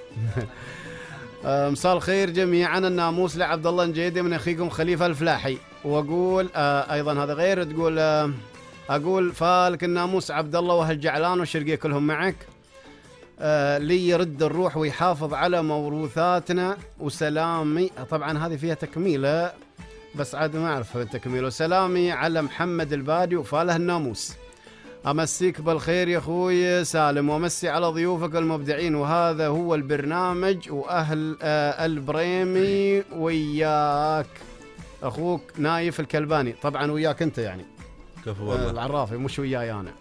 مساء الخير جميعا، الناموس لعبد الله نجيدي من أخيكم خليفة الفلاحي. وأقول أيضا هذا غير، تقول أقول فالك الناموس عبد الله وأهل جعلان والشرقية كلهم معك. آه لي يرد الروح ويحافظ على موروثاتنا. وسلامي، طبعا هذه فيها تكميلة بس عاد ما أعرف التكميل. وسلامي على محمد البادي وفاله الناموس. أمسيك بالخير يا أخوي سالم، وأمسي على ضيوفك المبدعين. وهذا هو البرنامج، وأهل آه البريمي وياك. أخوك نايف الكلباني، طبعا وياك أنت يعني كفو والله. العرافي مش وياي انا.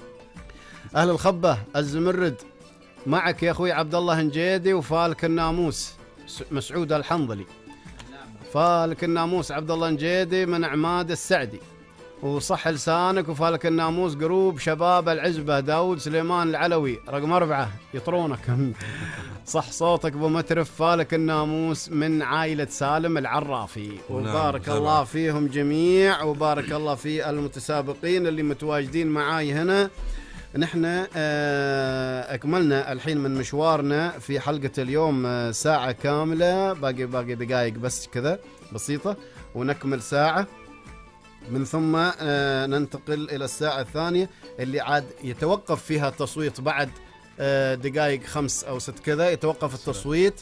اهل الخبه الزمرد معك يا اخوي عبد الله نجيدي وفالك الناموس مسعود الحنظلي. فالك الناموس عبد الله نجيدي من عماد السعدي، وصح لسانك. وفالك الناموس جروب شباب العزبه داود سليمان العلوي رقم أربعة يطرونك. صح صوتك ابو مترف. فالك الناموس من عائلة سالم العرافي. وبارك الله فيهم جميع، وبارك الله في المتسابقين اللي متواجدين معاي هنا. نحن أكملنا الحين من مشوارنا في حلقة اليوم ساعة كاملة، باقي باقي دقائق بس كذا بسيطة ونكمل ساعة، من ثم ننتقل إلى الساعة الثانية اللي عاد يتوقف فيها التصويت بعد دقائق خمس أو ست كذا. يتوقف التصويت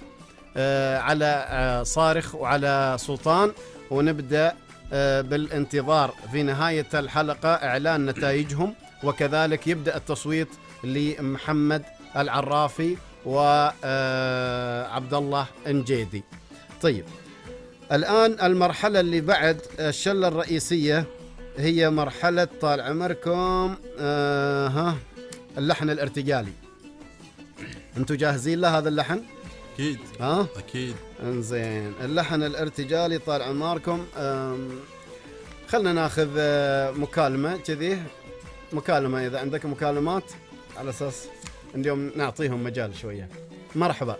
على صارخ وعلى سلطان، ونبدأ بالانتظار في نهاية الحلقة إعلان نتائجهم، وكذلك يبدأ التصويت لمحمد العرافي وعبد الله نجيدي. طيب الآن المرحلة اللي بعد الشلة الرئيسية هي مرحلة طال عمركم آه ها اللحن الارتجالي. انتم جاهزين له هذا اللحن؟ اكيد. ها اكيد. انزين، اللحن الارتجالي طال عمركم. خلنا ناخذ مكالمة كذي، مكالمة إذا عندك مكالمات على أساس اليوم نعطيهم مجال شوية. مرحبا.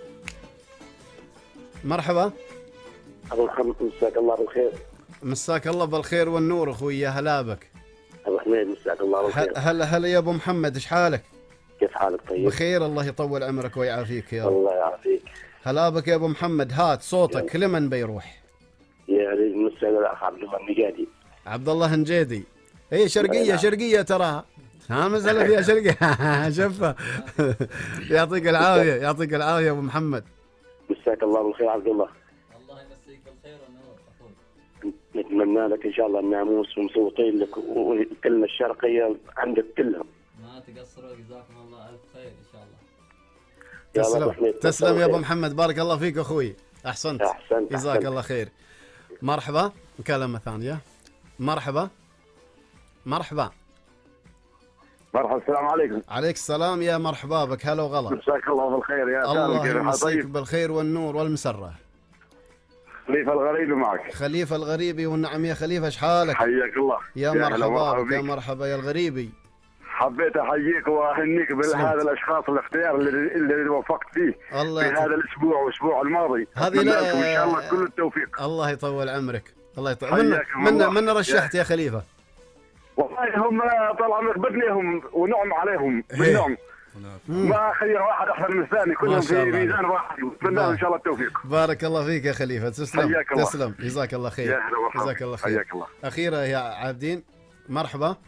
مرحبا. أبو محمد مساك الله بالخير. مساك الله بالخير والنور أخوي، يا هلا بك. أبو حميد مساك الله بالخير. هلا هلا يا أبو محمد، إيش حالك؟ كيف حالك؟ طيب بخير، الله يطول عمرك ويعافيك يا رب. الله يعافيك. هلا بك يا ابو محمد، هات صوتك لمن بيروح؟ يا علي مساء الاخ عبد الله النجادي. عبد الله هنجيدي. اي شرقيه شرقيه تراها، ها مسألة فيها شرقيه. شفه. يعطيك العافيه يعطيك العافيه يا ابو محمد. مساك الله بالخير عبد الله. الله يمسيك بالخير والنور اخوي. نتمنى لك ان شاء الله الناموس ومسوطين لك والكلمه الشرقيه عندك كلها. ما تقصروا، جزاكم الله الف خير ان شاء الله. تسلم تسلم يا ابو محمد، بارك الله فيك اخوي، احسنت احسنت جزاك الله خير. مرحبا، مكالمه ثانيه. مرحبا مرحبا مرحبا، السلام عليكم. عليك السلام، يا مرحبا بك، هلا وغلا. مساك الله بالخير يا الله يمسيك بالخير والنور والمسره. خليفه الغريبي معك. خليفه الغريبي، والنعم يا خليفه، ايش حالك؟ حياك الله. يا مرحبا بك، يا مرحبا يا الغريبي. حبيت احييك واهنيك بهذا الاشخاص الاختيار اللي اللي وفقت فيه الله في هذا الاسبوع والاسبوع الماضي. هذه لا ان شاء الله كل التوفيق. الله يطول عمرك. الله يطول. من من, من رشحت يا خليفه؟ والله هم طال عمرك بدنيهم ونعم عليهم بالنعم. ما خير واحد احسن من الثاني، كلهم في ميزان واحد، نتمنى ان شاء الله التوفيق. بارك الله فيك يا خليفه، تسلم تسلم جزاك الله خير. جزاك الله خير. حياك الله. اخيرا يا عابدين. مرحبا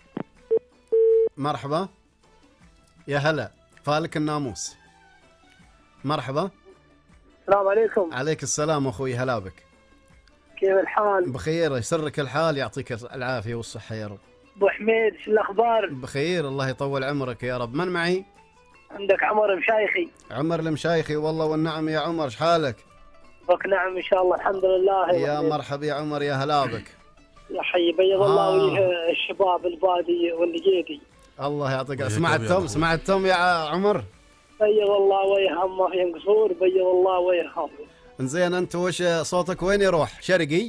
مرحبا يا هلا، فالك الناموس. مرحبا. السلام عليكم. عليك السلام اخوي، هلا بك. كيف الحال؟ بخير، يسرك الحال، يعطيك العافيه والصحه يا رب. ابو حميد، شو الاخبار؟ بخير، الله يطول عمرك يا رب. من معي؟ عندك عمر مشايخي. عمر المشايخي، والله والنعم يا عمر، ايش حالك؟ بك نعم ان شاء الله الحمد لله. يا مرحبا يا عمر، يا هلا بك. يا حي، بيض آه. الله وجه الشباب البادي والنجيدي. الله يعطيك. سمعتهم سمعتهم يا عمر؟ بيض الله وجههم، ما فيهم قصور، بيض الله وجههم. انزين، انت وش صوتك وين يروح؟ شرقي؟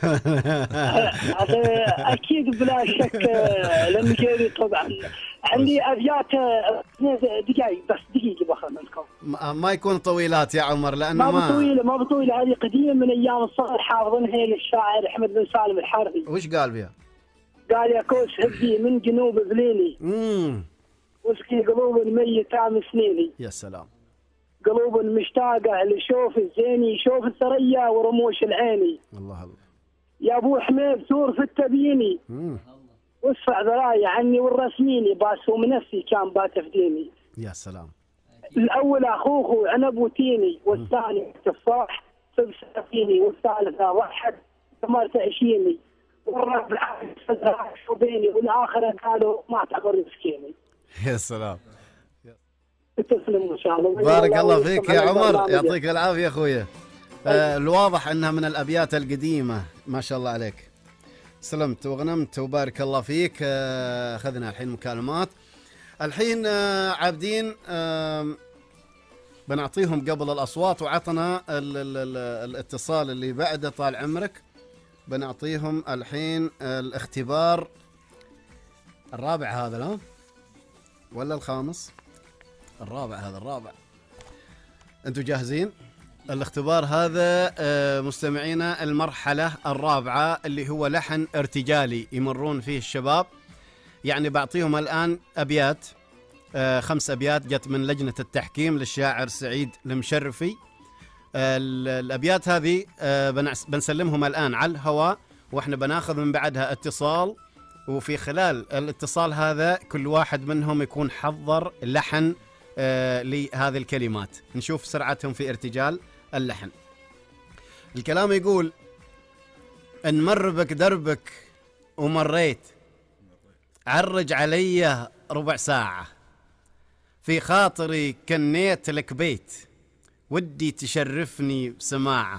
اكيد بلا شك للنجيدي طبعا. عندي ابيات دقائق بس، دقيقه باخذ منكم. ما يكون طويلات يا عمر، لانه ما بطويله ما بطويله هذه قديمه من ايام الصغر، حافظنها للشاعر احمد بن سالم الحربي. وش قال فيها؟ قال يا كوس هدي من جنوب بليلي، امم واسقي قلوب ميتة من سنيني. يا سلام. قلوب مشتاقه لشوف الزيني، شوف الثريا ورموش العيني. الله الله. يا ابو حميد ثور في التبييني، امم واسفع ذرايا عني والرسميني، باسو من نفسي كان باتفديني. يا سلام. الاول اخوه عنب وتيني، والثاني تفاح فبسفيني، والثالثه ضحت ثمر تعشيني، والرابعه شو بيني، والاخره قالوا ما تعبر مسكيني. يا سلام. تسلم ان شاء الله. بارك الله فيك يا عمر، يعطيك العافيه اخويا. آه الواضح انها من الابيات القديمه، ما شاء الله عليك. سلمت وغنمت وبارك الله فيك. آه اخذنا الحين مكالمات. الحين آه عابدين آه بنعطيهم قبل الاصوات، وعطنا ال ال ال الاتصال اللي بعده طال عمرك. بنعطيهم الحين الاختبار الرابع هذا، لا ولا الخامس؟ الرابع هذا، الرابع. انتم جاهزين؟ الاختبار هذا مستمعينا المرحلة الرابعة، اللي هو لحن ارتجالي يمرون فيه الشباب. يعني بعطيهم الآن أبيات، خمس أبيات جت من لجنة التحكيم للشاعر سعيد المشرفي. الأبيات هذه بنسلمهم الآن على الهواء، وإحنا بناخذ من بعدها اتصال، وفي خلال الاتصال هذا كل واحد منهم يكون حضر لحن آه لهذه الكلمات. نشوف سرعتهم في ارتجال اللحن. الكلام يقول: ان مر بك دربك ومريت، عرج علي ربع ساعة، في خاطري كنيت لك بيت، ودي تشرفني بسماعة،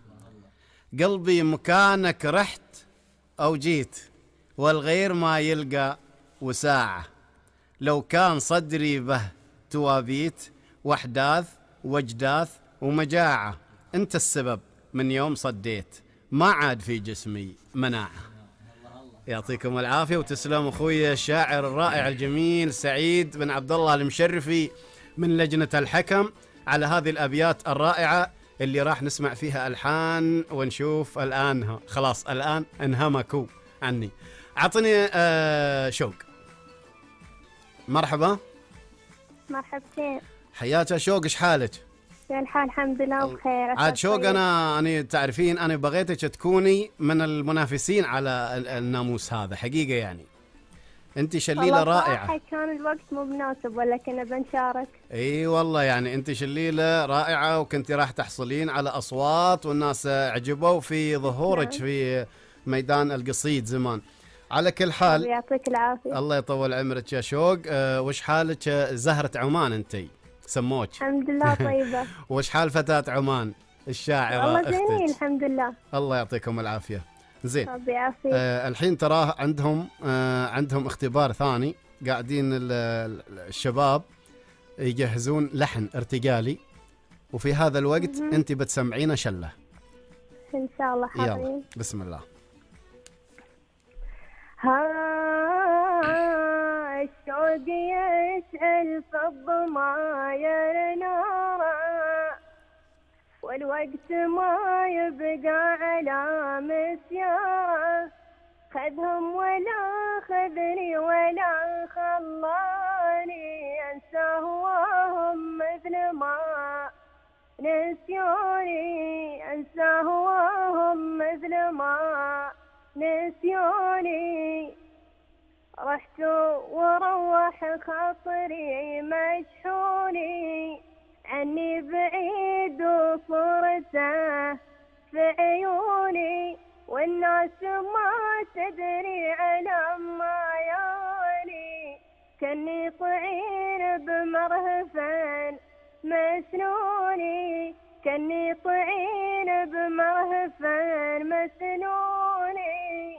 قلبي مكانك رحت أو جيت، والغير ما يلقى وساعة، لو كان صدري به توابيت، واحداث واجداث ومجاعة، انت السبب من يوم صديت، ما عاد في جسمي مناعة. يعطيكم العافية وتسلم اخوي الشاعر الرائع الجميل سعيد بن عبد الله المشرفي من لجنة الحكم على هذه الابيات الرائعة اللي راح نسمع فيها الحان ونشوف الان. خلاص الان انهمكوا عني. عطني آه شوق. مرحبا. مرحبتين. حياك شوق، ايش حالك؟ الحال الحمد لله بخير. عاد شوق انا انا تعرفين انا بغيتك تكوني من المنافسين على الناموس هذا حقيقه يعني. انت شليله رائعه. كان الوقت مو مناسب ولا كنا بنشارك. اي والله يعني انت شليله رائعه وكنتي راح تحصلين على اصوات والناس عجبوا في ظهورك في ميدان القصيد زمان. على كل حال يعطيك العافيه. الله يطول عمرك يا شوق. أه وش حالك زهرة عمان انتي سموك؟ الحمد لله طيبه. وش حال فتاة عمان الشاعره والله زينين الحمد لله. الله يعطيكم العافيه. زين ربي يعافيك. آه الحين تراه عندهم آه عندهم اختبار ثاني قاعدين الشباب يجهزون لحن ارتجالي وفي هذا الوقت مم. انت بتسمعينا شله ان شاء الله حاضرين. يلا بسم الله. ها الشوق يسأل في الضماير نارا والوقت ما يبقى على مسيارة خذهم ولا خذني ولا خلاني أنسى هواهم مثل ما نسيوني أنسى هواهم مثل ما نسيوني رحت وروح خاطري مشحوني عني بعيد وصورته في عيوني والناس ما تدري على ما ياني كني طعين بمرهفين مسنوني كني طعين بمرهفين مسنوني.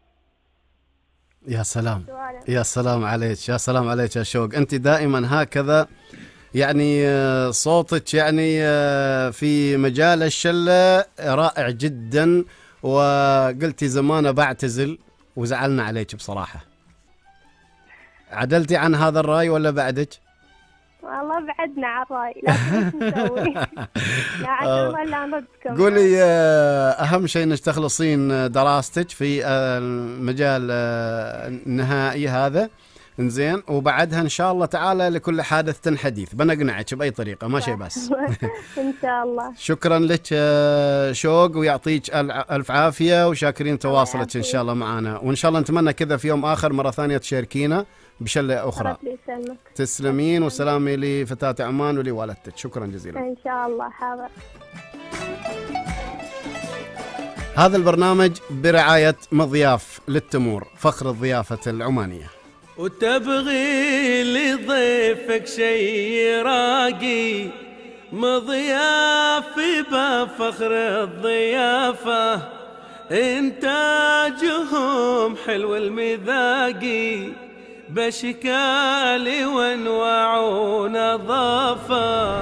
يا سلام يا سلام عليك يا سلام عليك يا شوق. انت دائما هكذا يعني صوتك يعني في مجال الشلة رائع جدا وقلتي زمان بعتزل وزعلنا عليك بصراحة. عدلتي عن هذا الرأي ولا بعدك؟ والله بعدنا على الرأي لكن ايش نسوي؟ لا عاد ولا نردكم. قولي أهم شيء انك تخلصين دراستك في المجال النهائي هذا انزين وبعدها ان شاء الله تعالى لكل حادثة حديث بنقنعك بأي طريقة ماشي بس. ان شاء الله. شكرا لك شوق ويعطيك ألف عافية وشاكرين تواصلك ان شاء الله معنا وان شاء الله نتمنى كذا في يوم آخر مرة ثانية تشاركينا بشلة أخرى. تسلمين وسلامي لفتاة عمان ولوالدتك. شكرا جزيلا. ان شاء الله حاضر. هذا البرنامج برعاية مضياف للتمور فخر الضيافة العمانية. وتبغي لضيفك شي راقي مضياف بفخر الضيافة انتاجهم حلو المذاقي بشكال وانواع ونظافة.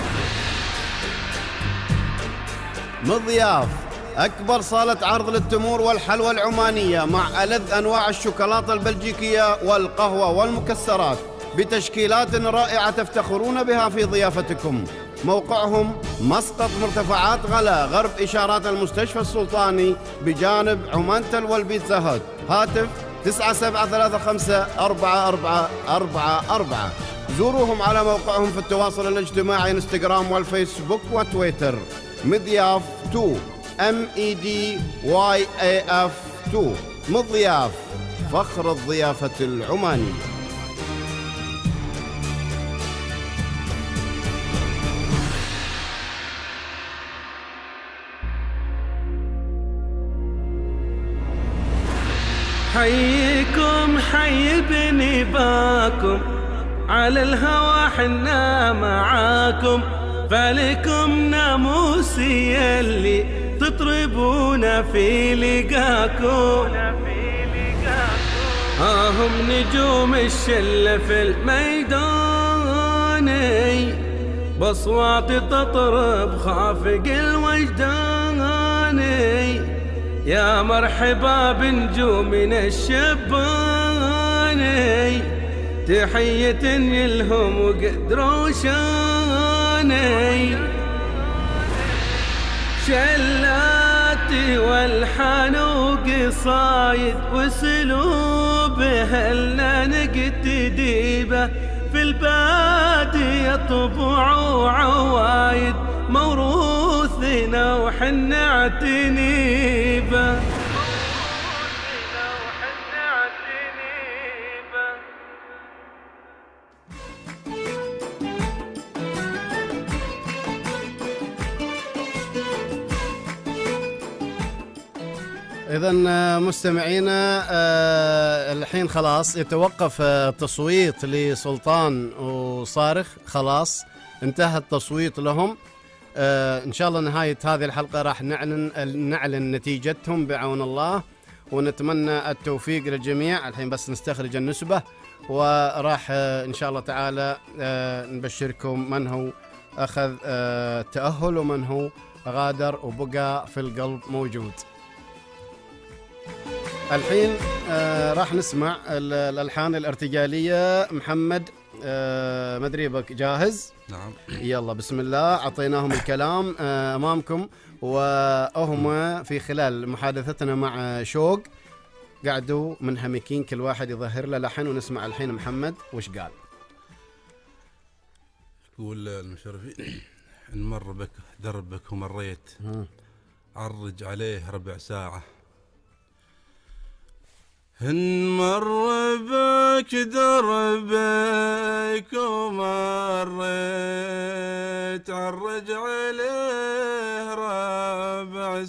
مضياف أكبر صالة عرض للتمور والحلوى العمانية مع ألذ أنواع الشوكولاتة البلجيكية والقهوة والمكسرات بتشكيلات رائعة تفتخرون بها في ضيافتكم. موقعهم مسقط مرتفعات غلا غرب إشارات المستشفى السلطاني بجانب عمان تل والبيتزا هات. هاتف تسعة سبعة ثلاثة خمسة أربعة أربعة أربعة أربعة. زوروهم على موقعهم في التواصل الاجتماعي انستغرام والفيسبوك وتويتر. مضياف تو إم إي دي واي إيه إف تو. مضياف فخر الضيافة العمانية. حيكم حي بني باكم على الهوى حنا معاكم فلكم ناموسي اللي تطربون في لقاكم. ها هم نجوم الشلة في الميدان بصوات تطرب خافق الوجدان. يا مرحبا بنجومنا الشبان تحية يلهم وقدروا شاني. شلاتي والحنوق صايد وسلوب هلا نقتدي به في البادية طبع وعوايد موروثنا وحن اعتني به. إذا مستمعينا الحين خلاص يتوقف التصويت لسلطان وصارخ، خلاص انتهى التصويت لهم. إن شاء الله نهاية هذه الحلقة راح نعلن نعلن نتيجتهم بعون الله، ونتمنى التوفيق للجميع. الحين بس نستخرج النسبة وراح إن شاء الله تعالى نبشركم من هو أخذ التأهل ومن هو غادر وبقى في القلب موجود. الحين آه راح نسمع الألحان الارتجالية. محمد آه مدري بك جاهز؟ نعم. يلا بسم الله. أعطيناهم الكلام آه أمامكم، وهم في خلال محادثتنا مع شوق قعدوا منهمكين كل واحد يظهر له لحن، ونسمع الحين محمد وش قال. يقول المشرفين إن مر بك دربك ومريت عرج عليه ربع ساعة. إن مر بك دربك ومريت عرج عليه ربع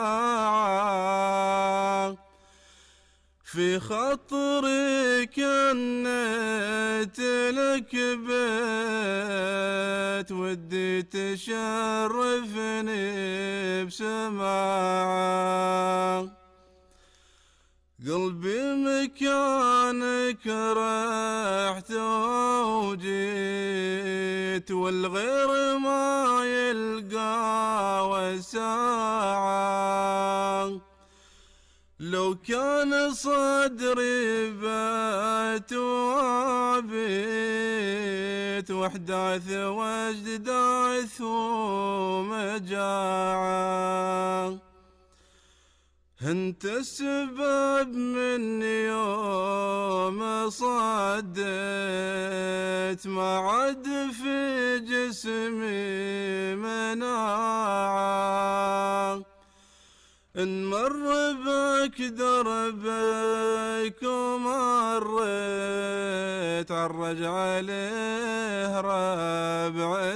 ساعة. في خطري كنيت لك بيت ودي تشرفني بسماعة. قلبي مكانك رحت وجيت والغير ما يلقى وساعة. لو كان صدري بات وعبيت واحداث واجداث ومجاعة. انت السبب من يوم صديت ما عاد في جسمي مناعة. ان مر بك دربك ومريت عرج عليه ربع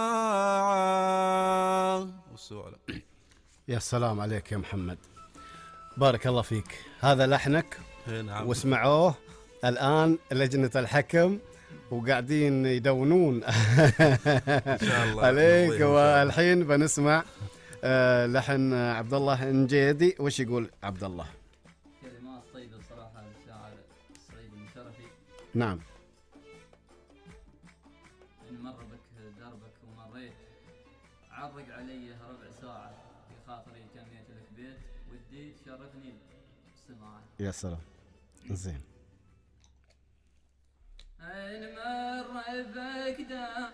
ساعة. والسؤال. يا سلام عليك يا محمد، بارك الله فيك. هذا لحنك نعم. واسمعوه الآن لجنة الحكم وقاعدين يدونون إن شاء الله عليك. والحين بنسمع آه لحن عبد الله النجيدي. وش يقول عبد الله؟ كلمات طيبة صراحة للشاعر السعيد المشرفي. نعم. إن مر بك دربك ومريت عرق علي ربع ساعة. في خاطري كميت لك بيت ودي تشرفني بسماعة. يا سلام. زين. إن مر بك دربك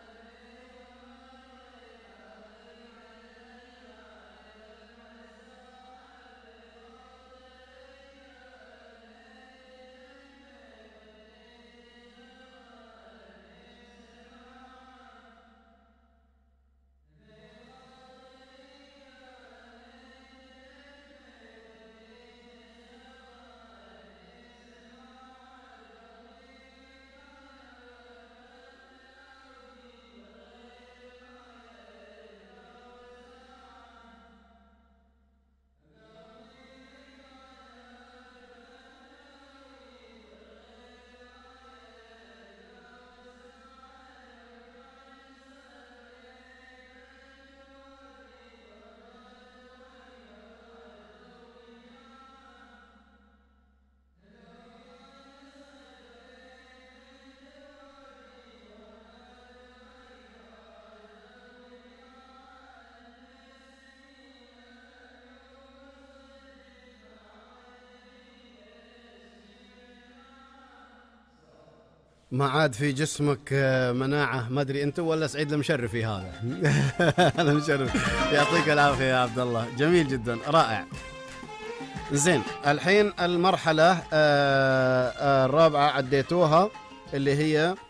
ما عاد في جسمك مناعة، ما أدري أنت ولا سعيد المشرفي هذا. هذا مشرف. يعطيك العافية يا عبد الله، جميل جدا، رائع. زين، الحين المرحلة الرابعة عديتوها اللي هي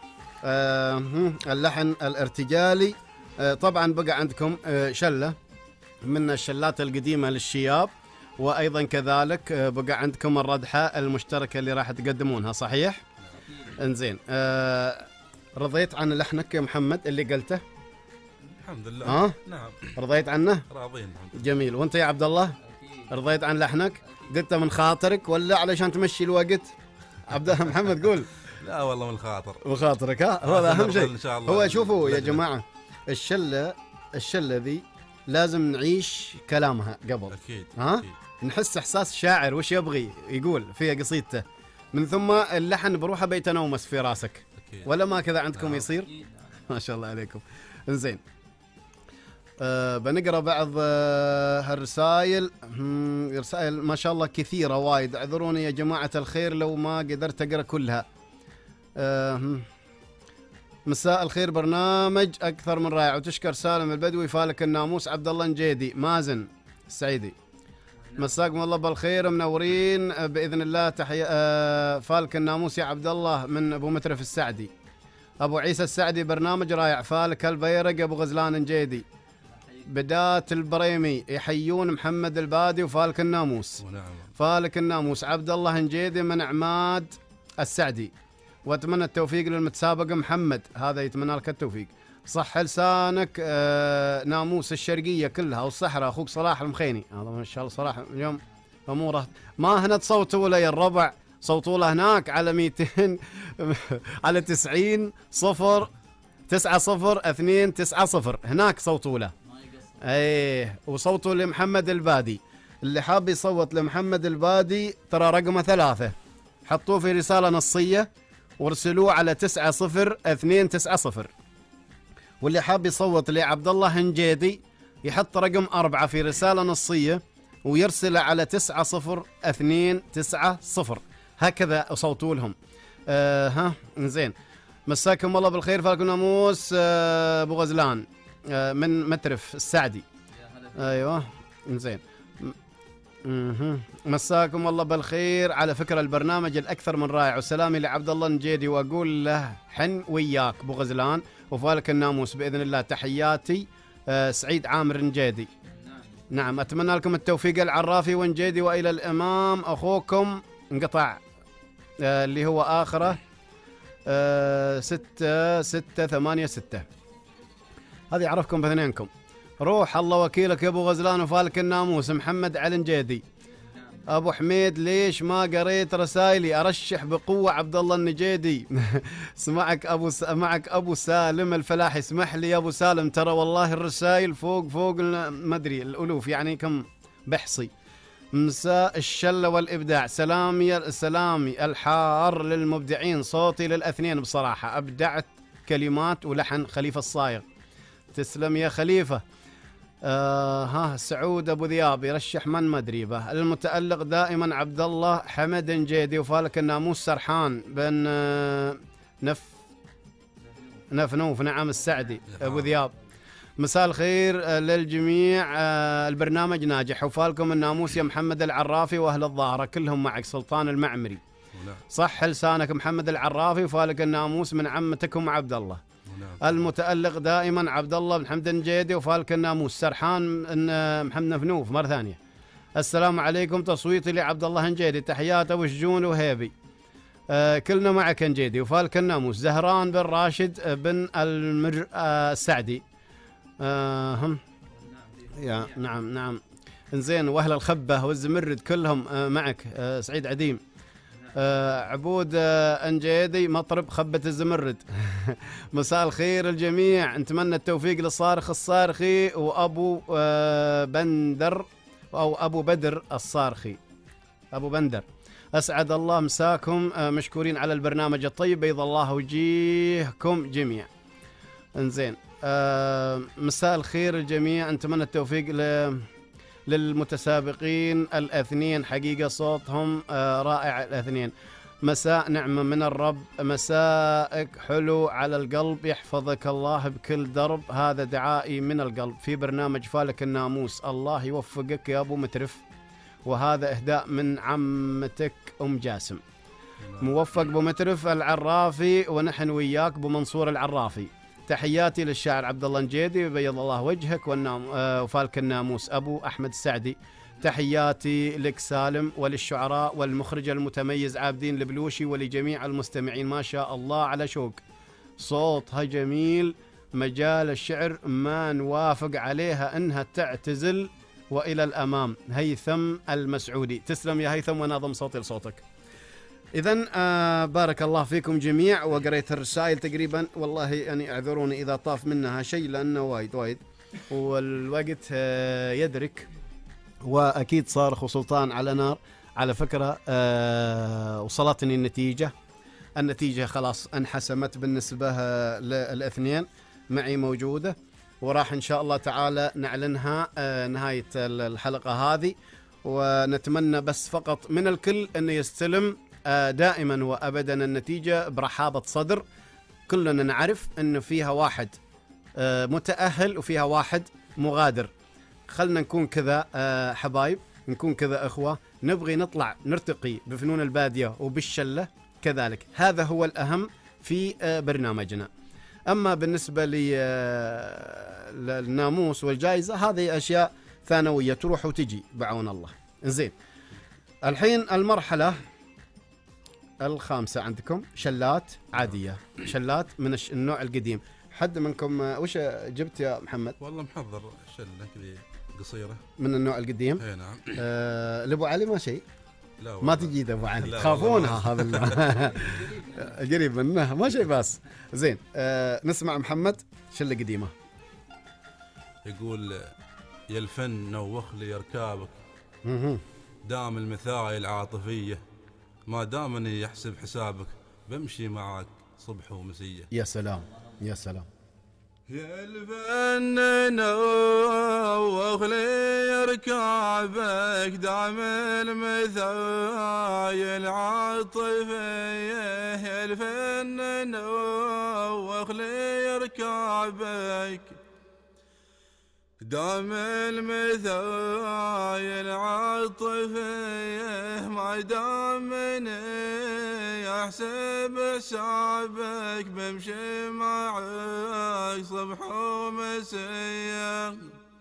آه اللحن الارتجالي. آه طبعا بقى عندكم آه شلة من الشلات القديمة للشياب، وأيضا كذلك آه بقى عندكم الردحة المشتركة اللي راح تقدمونها، صحيح؟ انزين، آه رضيت عن لحنك يا محمد اللي قلته؟ الحمد لله. ها؟ نعم. رضيت عنه؟ راضين الحمد لله. جميل. وانت يا عبد الله؟ رضيت عن لحنك؟ قلته من خاطرك ولا علشان تمشي الوقت؟ عبد الله محمد قول. لا والله من الخاطر. من خاطرك ها؟ هذا اهم شيء. إن شاء الله. هو شوفوا يا جماعة، الشلة الشلة ذي لازم نعيش كلامها قبل. أكيد. ها؟ أكيد. نحس احساس شاعر وش يبغي يقول في قصيدته، من ثم اللحن بروحه بيتنومس في راسك. أكيد. ولا ما كذا عندكم نعم. يصير؟ ما شاء الله عليكم. انزين، أه بنقرا بعض أه هالرسائل. رسائل ما شاء الله كثيره وايد، اعذروني يا جماعه الخير لو ما قدرت اقرا كلها. أه مساء الخير، برنامج اكثر من رائع، وتشكر سالم البدوي، فالك الناموس، عبد الله نجيدي، مازن السعيدي. مساكم الله بالخير، منورين باذن الله. تحيه أه فالك الناموس يا عبد الله من ابو مترف السعدي. ابو عيسى السعدي، برنامج رائع. فالك البيرق، ابو غزلان نجيدي، بدات البريمي، يحيون محمد البادي وفالك الناموس. ونعم. فالك الناموس، عبد الله نجيدي من عماد السعدي، واتمنى التوفيق للمتسابق محمد، هذا يتمنى لك التوفيق. صح لسانك. آه ناموس الشرقيه كلها والصحراء، اخوك صلاح المخيني. هذا ما شاء الله صلاح اليوم اموره ما هنا تصوتوا له يا الربع، صوتوا له هناك على مئتين على تسعين صفر تسعة صفر اثنين تسعة صفر، هناك صوتوا له. ايه، وصوتوا لمحمد البادي. اللي حاب يصوت لمحمد البادي ترى رقمه ثلاثة، حطوه في رسالة نصية وارسلوه على تسعة صفر اثنين تسعة صفر. واللي حاب يصوت لعبد الله نجيدي يحط رقم أربعة في رسالة نصية ويرسله على تسعة صفر اثنين تسعة صفر. هكذا صوتوا لهم. آه ها زين، مساكم الله بالخير. فالك الناموس آه ابو غزلان آه من مترف السعدي. ايوه زين. مساكم الله بالخير. على فكرة البرنامج الأكثر من رائع، وسلامي لعبد الله نجيدي وأقول له حن وياك أبو غزلان وفالك الناموس بإذن الله. تحياتي آه سعيد عامر نجيدي. نعم، أتمنى لكم التوفيق العرافي ونجيدي، وإلى الأمام أخوكم انقطع آه اللي هو آخره آه ستة ستة ثمانية ستة. هذه أعرفكم باثنينكم. روح الله وكيلك يا ابو غزلان وفالك الناموس. محمد علي نجيدي. ابو حميد، ليش ما قريت رسائلي؟ ارشح بقوه عبد الله النجيدي. اسمعك ابو س... معك ابو سالم الفلاحي. اسمح لي يا ابو سالم، ترى والله الرسائل فوق فوق ما ادري الالوف، يعني كم بحصي. مساء الشله والابداع، سلامي سلامي الحار للمبدعين، صوتي للاثنين بصراحه، ابدعت كلمات ولحن خليفه الصايغ. تسلم يا خليفه. آه ها سعود ابو ذياب يرشح من مدري به. المتألق دائما عبد الله حمد نجيدي، وفالك الناموس سرحان بن آه نف نفنوف. نعم السعدي ابو ذياب. مساء الخير آه للجميع. آه البرنامج ناجح، وفالكم الناموس يا محمد العرافي واهل الظاهره كلهم معك. سلطان المعمري. صح لسانك محمد العرافي، وفالك الناموس من عمتكم عبد الله. المتألق دائما عبد الله بن حمد النجيدي، وفالك الناموس سرحان ان محمد نفنوف مره ثانيه. السلام عليكم، تصويتي لعبد الله نجيدي. تحيات ابو شجون وهيبي. آه كلنا معك نجيدي وفالك الناموس. زهران بن راشد بن المر آه السعدي. آه هم يا نعم نعم انزين، واهل الخبه والزمرد كلهم آه معك. آه سعيد عديم. آه عبود آه انجيدي مطرب خبة الزمرد. مساء الخير الجميع، نتمنى التوفيق للصارخ الصارخي وابو آه بندر او ابو بدر الصارخي. ابو بندر، اسعد الله مساكم. آه مشكورين على البرنامج الطيب، بيض الله وجيهكم جميع. انزين، آه مساء الخير الجميع، نتمنى التوفيق ل للمتسابقين الاثنين، حقيقة صوتهم آه رائع الاثنين. مساء نعمة من الرب، مساءك حلو على القلب، يحفظك الله بكل درب، هذا دعائي من القلب في برنامج فالك الناموس. الله يوفقك يا أبو مترف، وهذا إهداء من عمتك أم جاسم. موفق بمترف العرافي، ونحن وياك بمنصور العرافي. تحياتي للشاعر عبد الله نجيدي بيض الله وجهك، والنام آه وفالك الناموس ابو احمد السعدي. تحياتي لك سالم، وللشعراء والمخرج المتميز عابدين البلوشي، ولجميع المستمعين. ما شاء الله على شوق، صوتها جميل، مجال الشعر ما نوافق عليها انها تعتزل والى الامام. هيثم المسعودي، تسلم يا هيثم، وناظم صوتي لصوتك. إذن آه بارك الله فيكم جميع، وقريت الرسائل تقريبا، والله يعني اعذروني إذا طاف منها شيء لأنه وايد وايد والوقت آه يدرك، وأكيد صارخ وسلطان على نار. على فكرة آه وصلتني النتيجة، النتيجة خلاص انحسمت بالنسبة للاثنين، معي موجودة، وراح إن شاء الله تعالى نعلنها آه نهاية الحلقة هذه. ونتمنى بس فقط من الكل أنه يستلم دائما وأبدا النتيجة برحابة صدر. كلنا نعرف أنه فيها واحد متأهل وفيها واحد مغادر. خلنا نكون كذا حبايب، نكون كذا أخوة، نبغي نطلع نرتقي بفنون البادية وبالشلة كذلك. هذا هو الأهم في برنامجنا. أما بالنسبة للناموس والجائزة هذه أشياء ثانوية تروح وتجي بعون الله. زين، الحين المرحلة الخامسة عندكم شلات عادية، شلات من النوع القديم. حد منكم وش جبت يا محمد؟ والله محضر شلة كذي قصيرة من النوع القديم. اي نعم. آه لابو علي ما شيء؟ لا ما تجي ابو علي، تخافونها هذا قريب منه ما شيء بس. زين آه نسمع محمد شلة قديمة. يقول يا الفن نوخ لي اركابك، دام المثايل العاطفية، ما دامني يحسب حسابك، بمشي معك صبح ومسية. يا سلام يا سلام. يا الفن نوخ لي اركابك، دام المثايل العاطفية. يا الفن نوخ لي اركابك، دام المثايل العاطفية، ما دامني يحسب حسابك، بمشي معك صبح ومسية،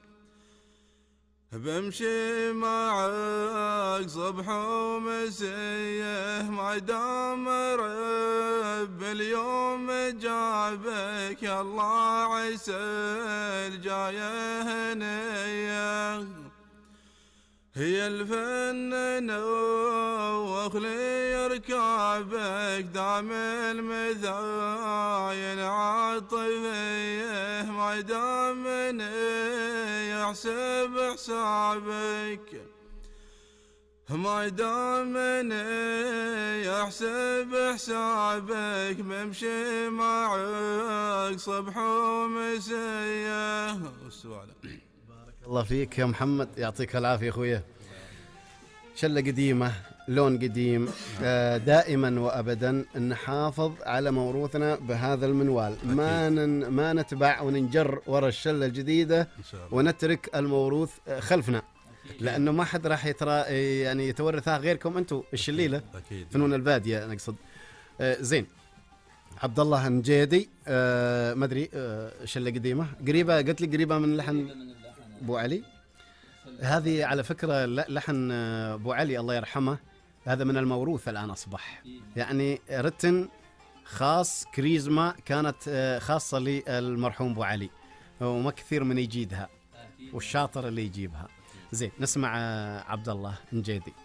بمشي معك صبح ومسية، ما دام رب اليوم جابك، يا الله عسى الجاية هنية. هي الفن نوخ لي اركابك، دام المثايل عاطفية، ما دامني يحسب حسابك، ما دامني يحسب حسابك، بمشي معك صبح ومسية. والسؤال بارك الله فيك يا محمد، يعطيك العافية اخويا. شلة قديمة، لون قديم، آه دائما وابدا نحافظ على موروثنا بهذا المنوال. ما نن ما نتبع وننجر ورا الشلة الجديدة ونترك الموروث خلفنا، لانه ما حد راح يترى يعني يتورثها غيركم انتم الشليله. أكيد. فنون الباديه نقصد. آه زين، عبد الله نجيدي، آه ما ادري آه شله قديمه قريبه، قلت لي قريبه من لحن ابو علي. هذه على فكره لحن ابو علي الله يرحمه، هذا من الموروث الان اصبح، يعني رتن خاص، كريزما كانت خاصه للمرحوم ابو علي، وما كثير من يجيدها، والشاطر اللي يجيبها. زين نسمع عبد الله نجيدي.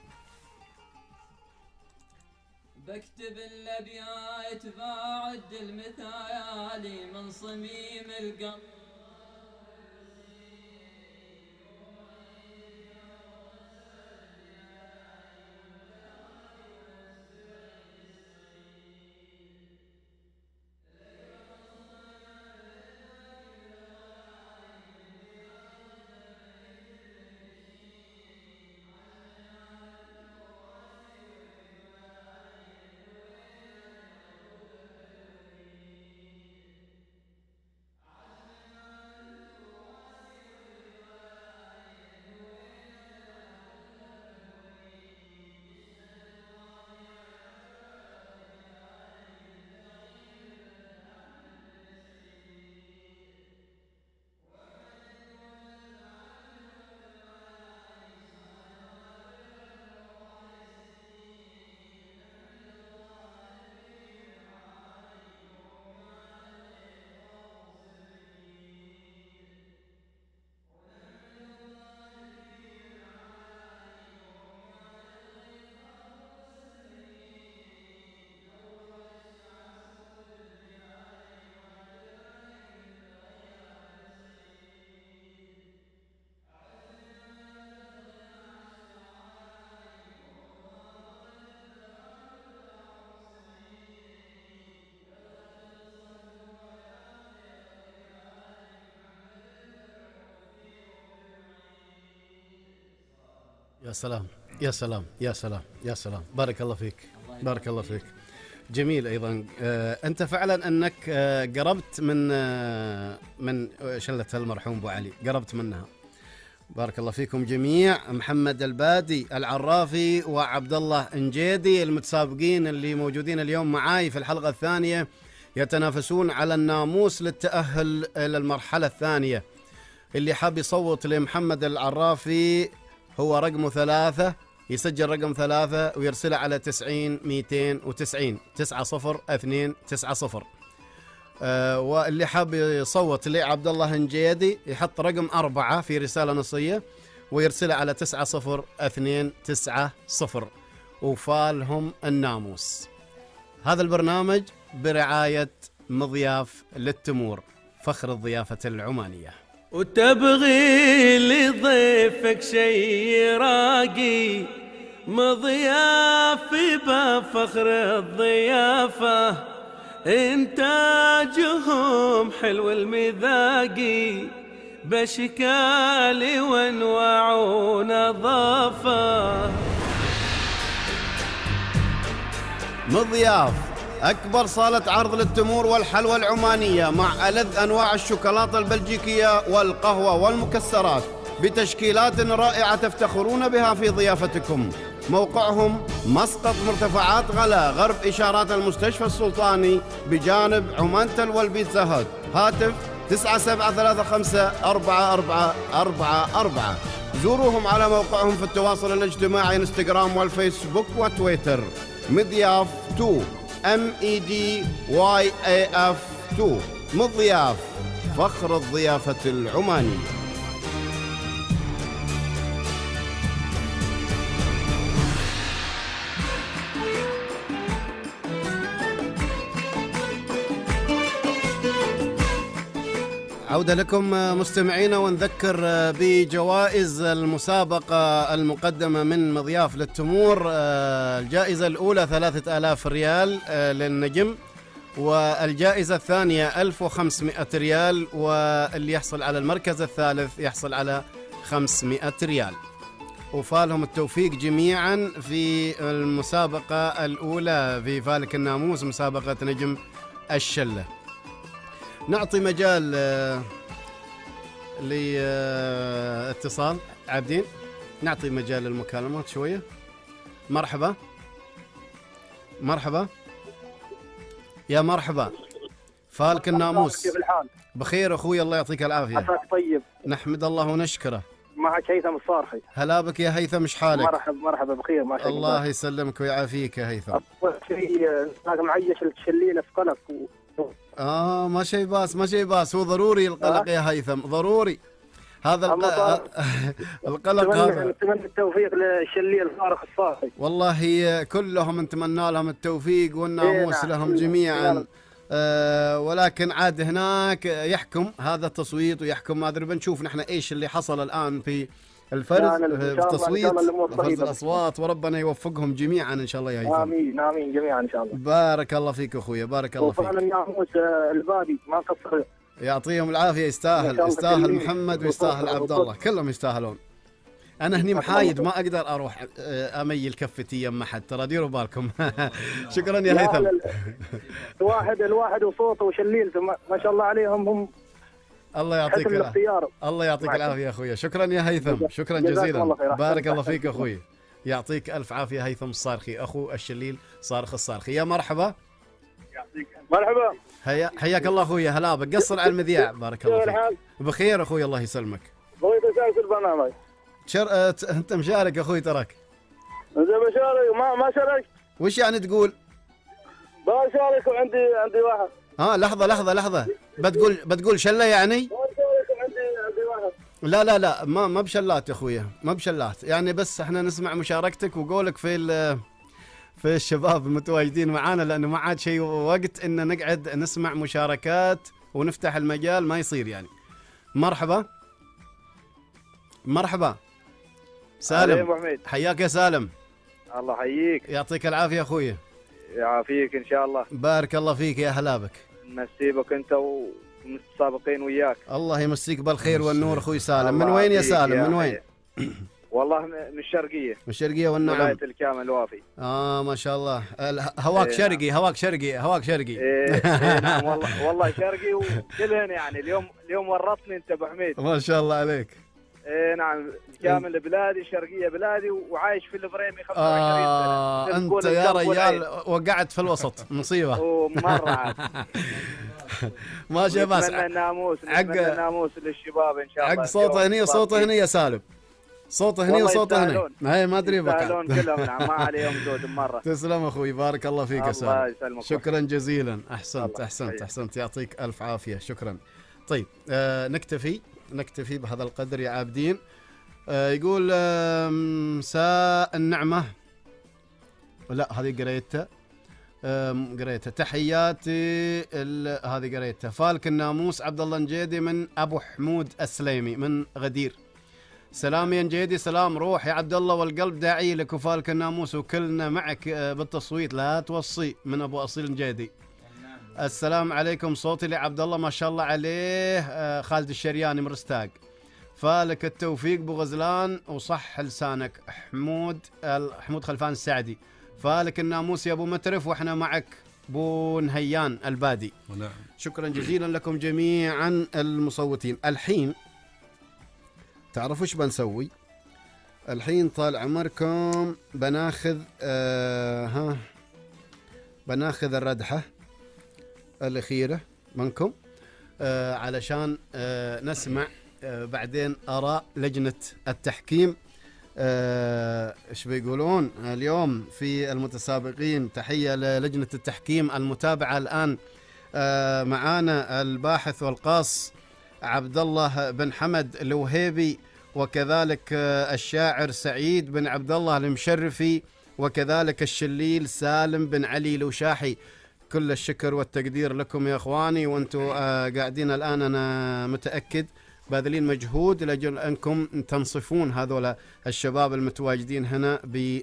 بكتب الابيات بعد المثالي من صميم القلب، يا سلام يا سلام يا سلام يا سلام، بارك الله فيك بارك الله فيك. جميل أيضا. آه أنت فعلا أنك آه قربت من آه من شلة المرحوم أبو علي، قربت منها. بارك الله فيكم جميع. محمد البادي العرافي وعبد الله انجيدي المتسابقين اللي موجودين اليوم معاي في الحلقة الثانية يتنافسون على الناموس للتأهل إلى المرحلة الثانية. اللي حاب يصوت لمحمد العرافي هو رقمه ثلاثة، يسجل رقم ثلاثة ويرسله على تسعين مئتين وتسعين تسعة صفر اثنين تسعة صفر. أه واللي حاب يصوت لعبد الله انجيدي يحط رقم أربعة في رسالة نصية ويرسله على تسعة صفر اثنين تسعة صفر، وفالهم الناموس. هذا البرنامج برعاية مضياف للتمور، فخر الضيافة العمانية. وتبغي لضيفك شي راقي، مضياف بفخر الضيافة، إنتاجهم حلو المذاقي، بأشكال وانواع ونظافة. مضياف أكبر صالة عرض للتمور والحلوى العمانية مع ألذ أنواع الشوكولاتة البلجيكية والقهوة والمكسرات بتشكيلات رائعة تفتخرون بها في ضيافتكم. موقعهم مسقط مرتفعات غلا غرب إشارات المستشفى السلطاني بجانب عمان تل والبيتزا هات. هاتف تسعة سبعة ثلاثة خمسة أربعة أربعة أربعة أربعة. زوروهم على موقعهم في التواصل الاجتماعي انستغرام والفيسبوك وتويتر. مضياف تو ام اي دي واي اي اف تو. مضياف فخر الضيافة العمانية. عودة لكم مستمعينا، ونذكر بجوائز المسابقة المقدمة من مضياف للتمور. الجائزة الأولى ثلاثة آلاف ريال للنجم، والجائزة الثانية ألف وخمسمئة ريال، واللي يحصل على المركز الثالث يحصل على خمسمئة ريال. وفالهم التوفيق جميعا في المسابقة الأولى في فالك الناموس، مسابقة نجم الشلة. نعطي مجال لاتصال عابدين، نعطي مجال للمكالمات شوية. مرحبا مرحبا يا مرحبا. فالك الناموس. كيف الحال؟ بخير أخوي، الله يعطيك العافية. عساك طيب. نحمد الله ونشكره. معك هيثم الصارخي. هلا بك يا هيثم، ايش حالك؟ مرحبا مرحبا بخير ما شاء الله. الله يسلمك ويعافيك يا هيثم. أول شيء أنا معيش الشليلة في قلق و... آه ما شيء باس ما شيء باس، هو ضروري القلق يا هيثم، ضروري هذا الق... القلق هذا. نتمنى التوفيق للشليل الفارخ الصاحي. والله كلهم نتمنى لهم التوفيق والناموس لهم جميعا. آه ولكن عاد هناك يحكم هذا التصويت ويحكم ما ادري، بنشوف نحن ايش اللي حصل الان في الفرز في التصويت فرز الاصوات، وربنا يوفقهم جميعا ان شاء الله يا هيثم. امين امين جميعا ان شاء الله. بارك الله فيك اخويا، بارك الله فيك. وفعلا الناموس البادي ما قصر، يعطيهم العافيه، يستاهل يستاهل محمد ويستاهل عبد الله، كلهم يستاهلون. انا هني محايد ما اقدر اروح اميل كفتي يم احد، ترى ديروا بالكم. شكرا يا هيثم. الواحد الواحد وصوته وشليلته ما شاء الله عليهم، هم الله يعطيك العافيه. الله يعطيك العافيه يا اخوي، شكرا يا هيثم، شكرا جزيلا. بارك الله فيك اخوي، يعطيك الف عافيه. هيثم الصارخي اخو الشليل صارخ الصارخي. يا مرحبا. مرحبا. هيا حياك الله اخوي، هلا بك، قصر على المذياع. بارك الله فيك. بخير اخوي الله يسلمك. بغيت اشارك البرنامج. شر... أه... انت مشارك اخوي تراك. انت مشارك ما ما شاركت. وش يعني تقول؟ بشارك وعندي عندي واحد. اه لحظه لحظه لحظه، بتقول بتقول شله يعني؟ بشارك وعندي عندي واحد. لا لا لا ما ما بشلات يا اخويا، ما بشلات، يعني بس احنا نسمع مشاركتك وقولك في في الشباب المتواجدين معانا، لانه ما عاد شيء وقت ان نقعد نسمع مشاركات ونفتح المجال، ما يصير يعني. مرحبا مرحبا سالم، حياك يا سالم. الله يحييك، يعطيك العافيه اخويا. يعافيك ان شاء الله. بارك الله فيك، يا هلا بك. نسيبك انت ومتسابقين وياك. الله يمسيك بالخير والنور اخوي سالم. من وين يا سالم؟ من وين؟ والله من الشرقيه. من الشرقيه والنعم. ولايه الكامل الوافي. اه ما شاء الله. هواك إيه شرقي هواك شرقي هواك شرقي. إيه إيه نعم والله والله شرقي وكلهن يعني. اليوم اليوم ورطني انت ابو حميد. ما شاء الله عليك. ايه نعم كامل بلادي الشرقيه بلادي وعايش في الفريمي خمسة وعشرين آه سنه. انت يا رجال وقعت في الوسط مصيبه. ومره عاد. ماشي بس. نتمنى الناموس نتمنى الناموس للشباب ان شاء الله. عق صوته هني صوته هني يا سالم. صوته هني وصوته هني. هاي ما ادري بك. يستاهلون كلهم نعم ما عليهم زود مره. تسلم اخوي بارك الله فيك يا سالم. الله يسلمك. شكرا جزيلا احسنت احسنت احسنت يعطيك الف عافيه شكرا. طيب آه نكتفي نكتفي بهذا القدر يا عابدين. آه يقول آه مساء النعمه. لا هذه قريتها قريتها. تحياتي هذه قريتها. فالك الناموس عبد الله نجيدي من ابو حمود السليمي من غدير. سلام يا نجيدي. سلام روح يا عبد الله والقلب داعي لك وفالك الناموس وكلنا معك بالتصويت لا توصي من ابو اصيل نجيدي. السلام عليكم. صوتي لعبد الله ما شاء الله عليه. خالد الشرياني من رستاق. فالك التوفيق بو غزلان وصح لسانك. حمود حمود خلفان السعدي. فالك الناموس يا ابو مترف واحنا معك بو نهيان البادي. نعم. شكرا جزيلا لكم جميعا المصوتين. الحين تعرفوا ايش بنسوي؟ الحين طال عمركم بناخذ آه ها بناخذ الردحه الاخيره منكم آه علشان آه نسمع آه بعدين اراء لجنه التحكيم. ايش آه بيقولون اليوم في المتسابقين. تحيه للجنه التحكيم المتابعه الان. آه معانا الباحث والقاص عبد الله بن حمد الوهيبي وكذلك آه الشاعر سعيد بن عبد الله المشرفي وكذلك الشليل سالم بن علي الوشاحي. كل الشكر والتقدير لكم يا اخواني وانتم آه قاعدين الان انا متاكد باذلين مجهود لاجل انكم تنصفون هذول الشباب المتواجدين هنا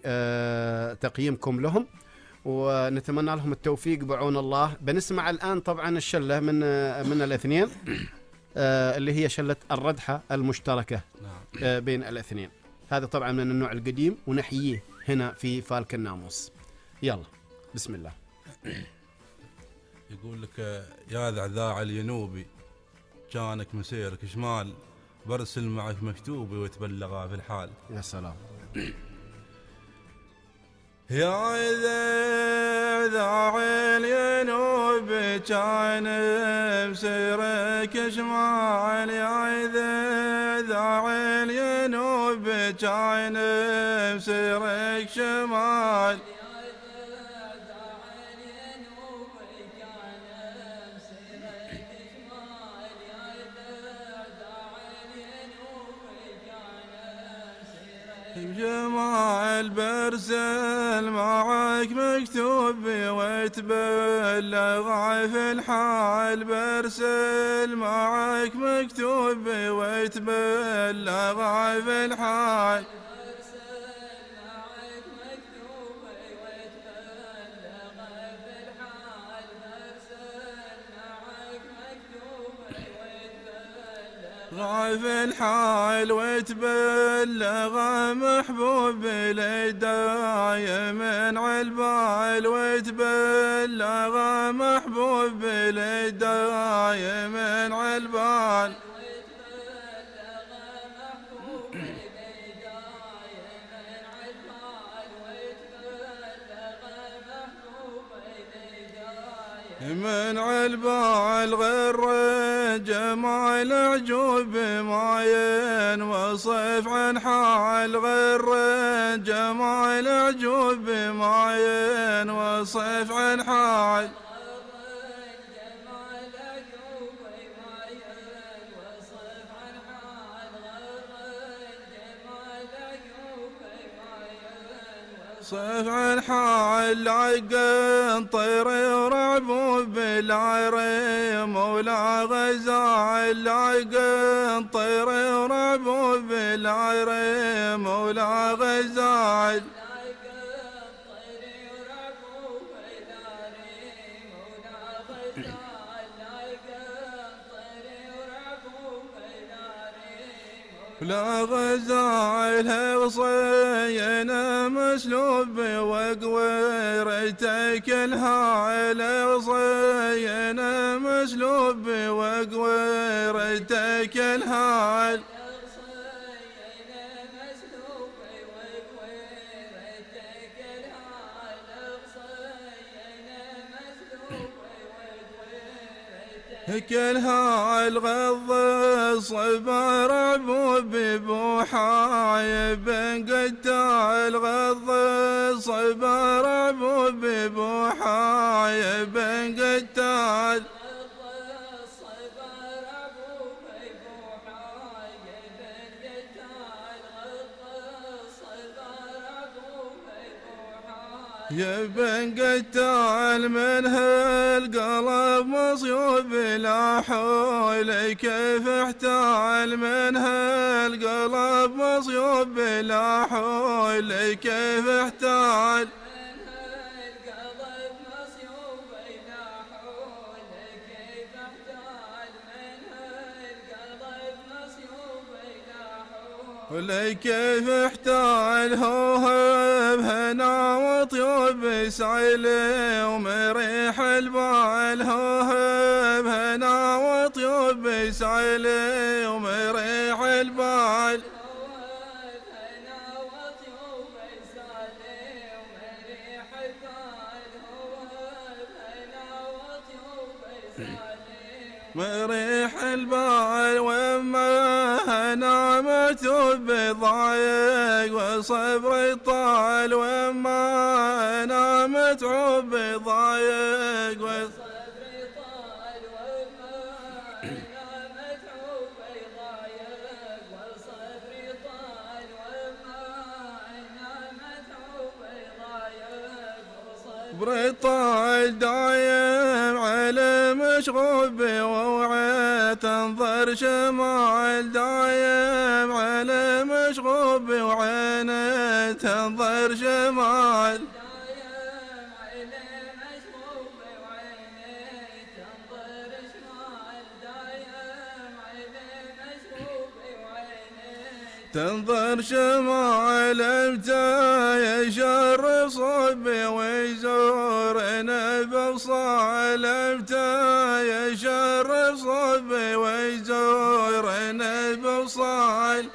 بتقييمكم لهم ونتمنى لهم التوفيق بعون الله. بنسمع الان طبعا الشله من من الاثنين اللي هي شله الردحه المشتركه بين الاثنين. هذا طبعا من النوع القديم ونحييه هنا في فالك الناموس. يلا بسم الله. يقول لك يا ذعذاع الينوبي كانك مسيرك شمال برسل معك مكتوبي وتبلغها في الحال. يا سلام. يا ذعذاع الينوبي كان مسيرك شمال. يا ذعذاع الينوبي كان مسيرك شمال. جمال برسل معك مكتوبي وتبلغ في الحال. برسل معك مكتوبي وتبلغ في الحال. في الحال وتبلغ محبوب لي دايم عالبال. وتبلغ محبوب لي دايم عالبال. من عالبال غير جمال عجوب ما ينوصف عن حال. غير جمال عجوب ما ينوصف عن حال. صف عن حال. عقن طيري ورعبوب بالعريم ولا غزال. عقن طيري ورعبوب بالعريم ولا غزال. لا غزال وصينا مسلوب وقويرتك الهايل وصينا مسلوب وقويرتك الهايل كلها الغض صبر عبوب بوحايب قتال غض صبر عبوب بوحايب قتال يبن قتال من هالقلب مصيوب لا حول كيف احتال من هالقلب مصيوب لا حول كيف احتال ولي كيف احتال هو بهنا وطيوب سعيلي ومريح البال هو بهنا وطيوب سعيلي ومريح البال مريح البال وما نامت بضايق وصبري طال وما نامت بضايق وصبري طال وما نامت بضايق وصبري طال وما نامت بضايق صبري طال دايم على مشغوب ووعي تنظر شمال دايم على مشغوب وعينه تنظر شمال دايم على مشغوب وعينه تنظر شمال دايم على مشغوب وعينه تنظر شمال امتى يشرف صبي ويزورنا بوصال امتى يشرف صبي ويزورنا بوصال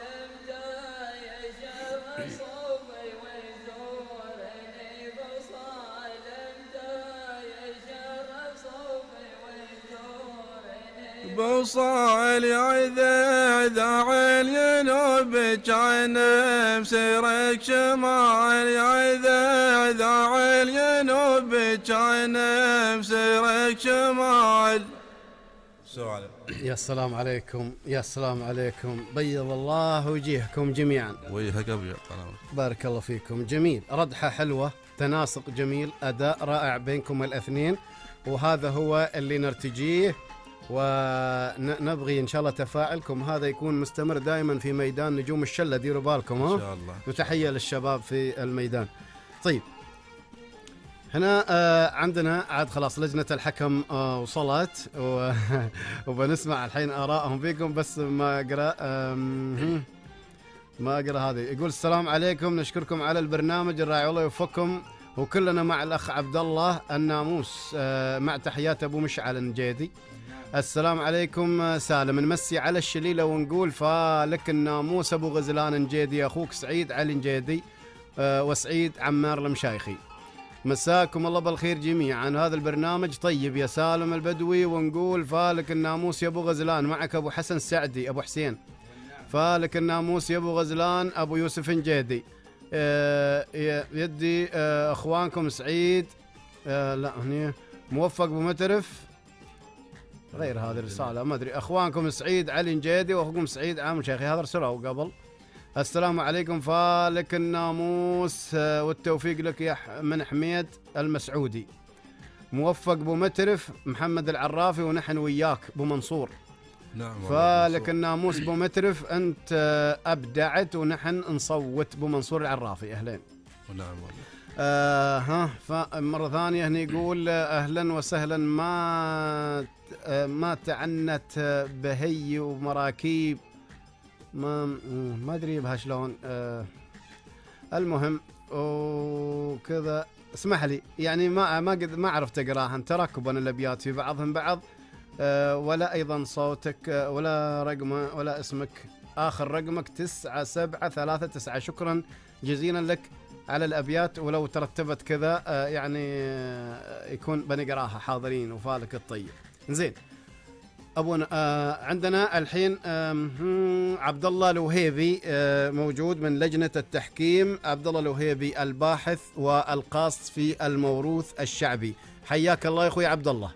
بوصال يا ذا الينوب كان مسيرك شمال يا ذا الينوب كان مسيرك شمال. يا سلام عليكم يا سلام عليكم، بيض الله وجيهكم جميعا. وجهك ابيض. بارك الله فيكم. جميل، ردحه حلوه، تناسق جميل، اداء رائع بينكم الاثنين، وهذا هو اللي نرتجيه، ونبغي ان شاء الله تفاعلكم هذا يكون مستمر دائما في ميدان نجوم الشله، ديروا بالكم ها ان شاء الله. وتحيه للشباب في الميدان. طيب هنا آه عندنا عاد خلاص لجنه الحكم آه وصلت وبنسمع الحين ارائهم فيكم، بس ما اقرا آه ما اقرا هذه. يقول السلام عليكم، نشكركم على البرنامج الرائع، الله يوفقكم، وكلنا مع الاخ عبد الله الناموس آه مع تحيات ابو مشعل النجيدي. السلام عليكم سالم، نمسي على الشليله ونقول فالك الناموس ابو غزلان نجيدي، اخوك سعيد علي نجيدي آه وسعيد عمار المشايخي. مساكم الله بالخير جميعا. هذا البرنامج طيب يا سالم البدوي، ونقول فالك الناموس يا ابو غزلان، معك ابو حسن سعدي ابو حسين. فالك الناموس يا ابو غزلان ابو يوسف نجيدي. آه يدي آه اخوانكم سعيد آه لا هني موفق ابو مترف، غير هذه الرساله ما ادري. اخوانكم سعيد علي نجيدي واخوكم سعيد عامر شيخي، هذا رسلوه قبل. السلام عليكم، فالك الناموس والتوفيق لك يا من حميد المسعودي. موفق بو مترف محمد العرافي، ونحن وياك بو منصور. نعم. فالك الناموس بو مترف، انت ابدعت ونحن نصوت بو منصور العرافي. اهلين. نعم والله. آه ها فمره ثانيه هنا يقول اهلا وسهلا، ما ما تعنت بهي ومراكيب ما ما ادري بها شلون. آه المهم وكذا اسمح لي يعني ما ما قد ما عرفت اقراها تراكبا الابيات في بعضهم بعض. آه ولا ايضا صوتك آه ولا رقمه ولا اسمك. اخر رقمك تسعة سبعة ثلاثة تسعة. شكرا جزيلا لك على الابيات، ولو ترتبت كذا آه يعني آه يكون بنقراها حاضرين وفالك الطيب. زين ابونا آه عندنا الحين آه عبد الله الوهيبي آه موجود من لجنة التحكيم. عبد الله الوهيبي الباحث والقاص في الموروث الشعبي. حياك الله يا اخوي عبد الله.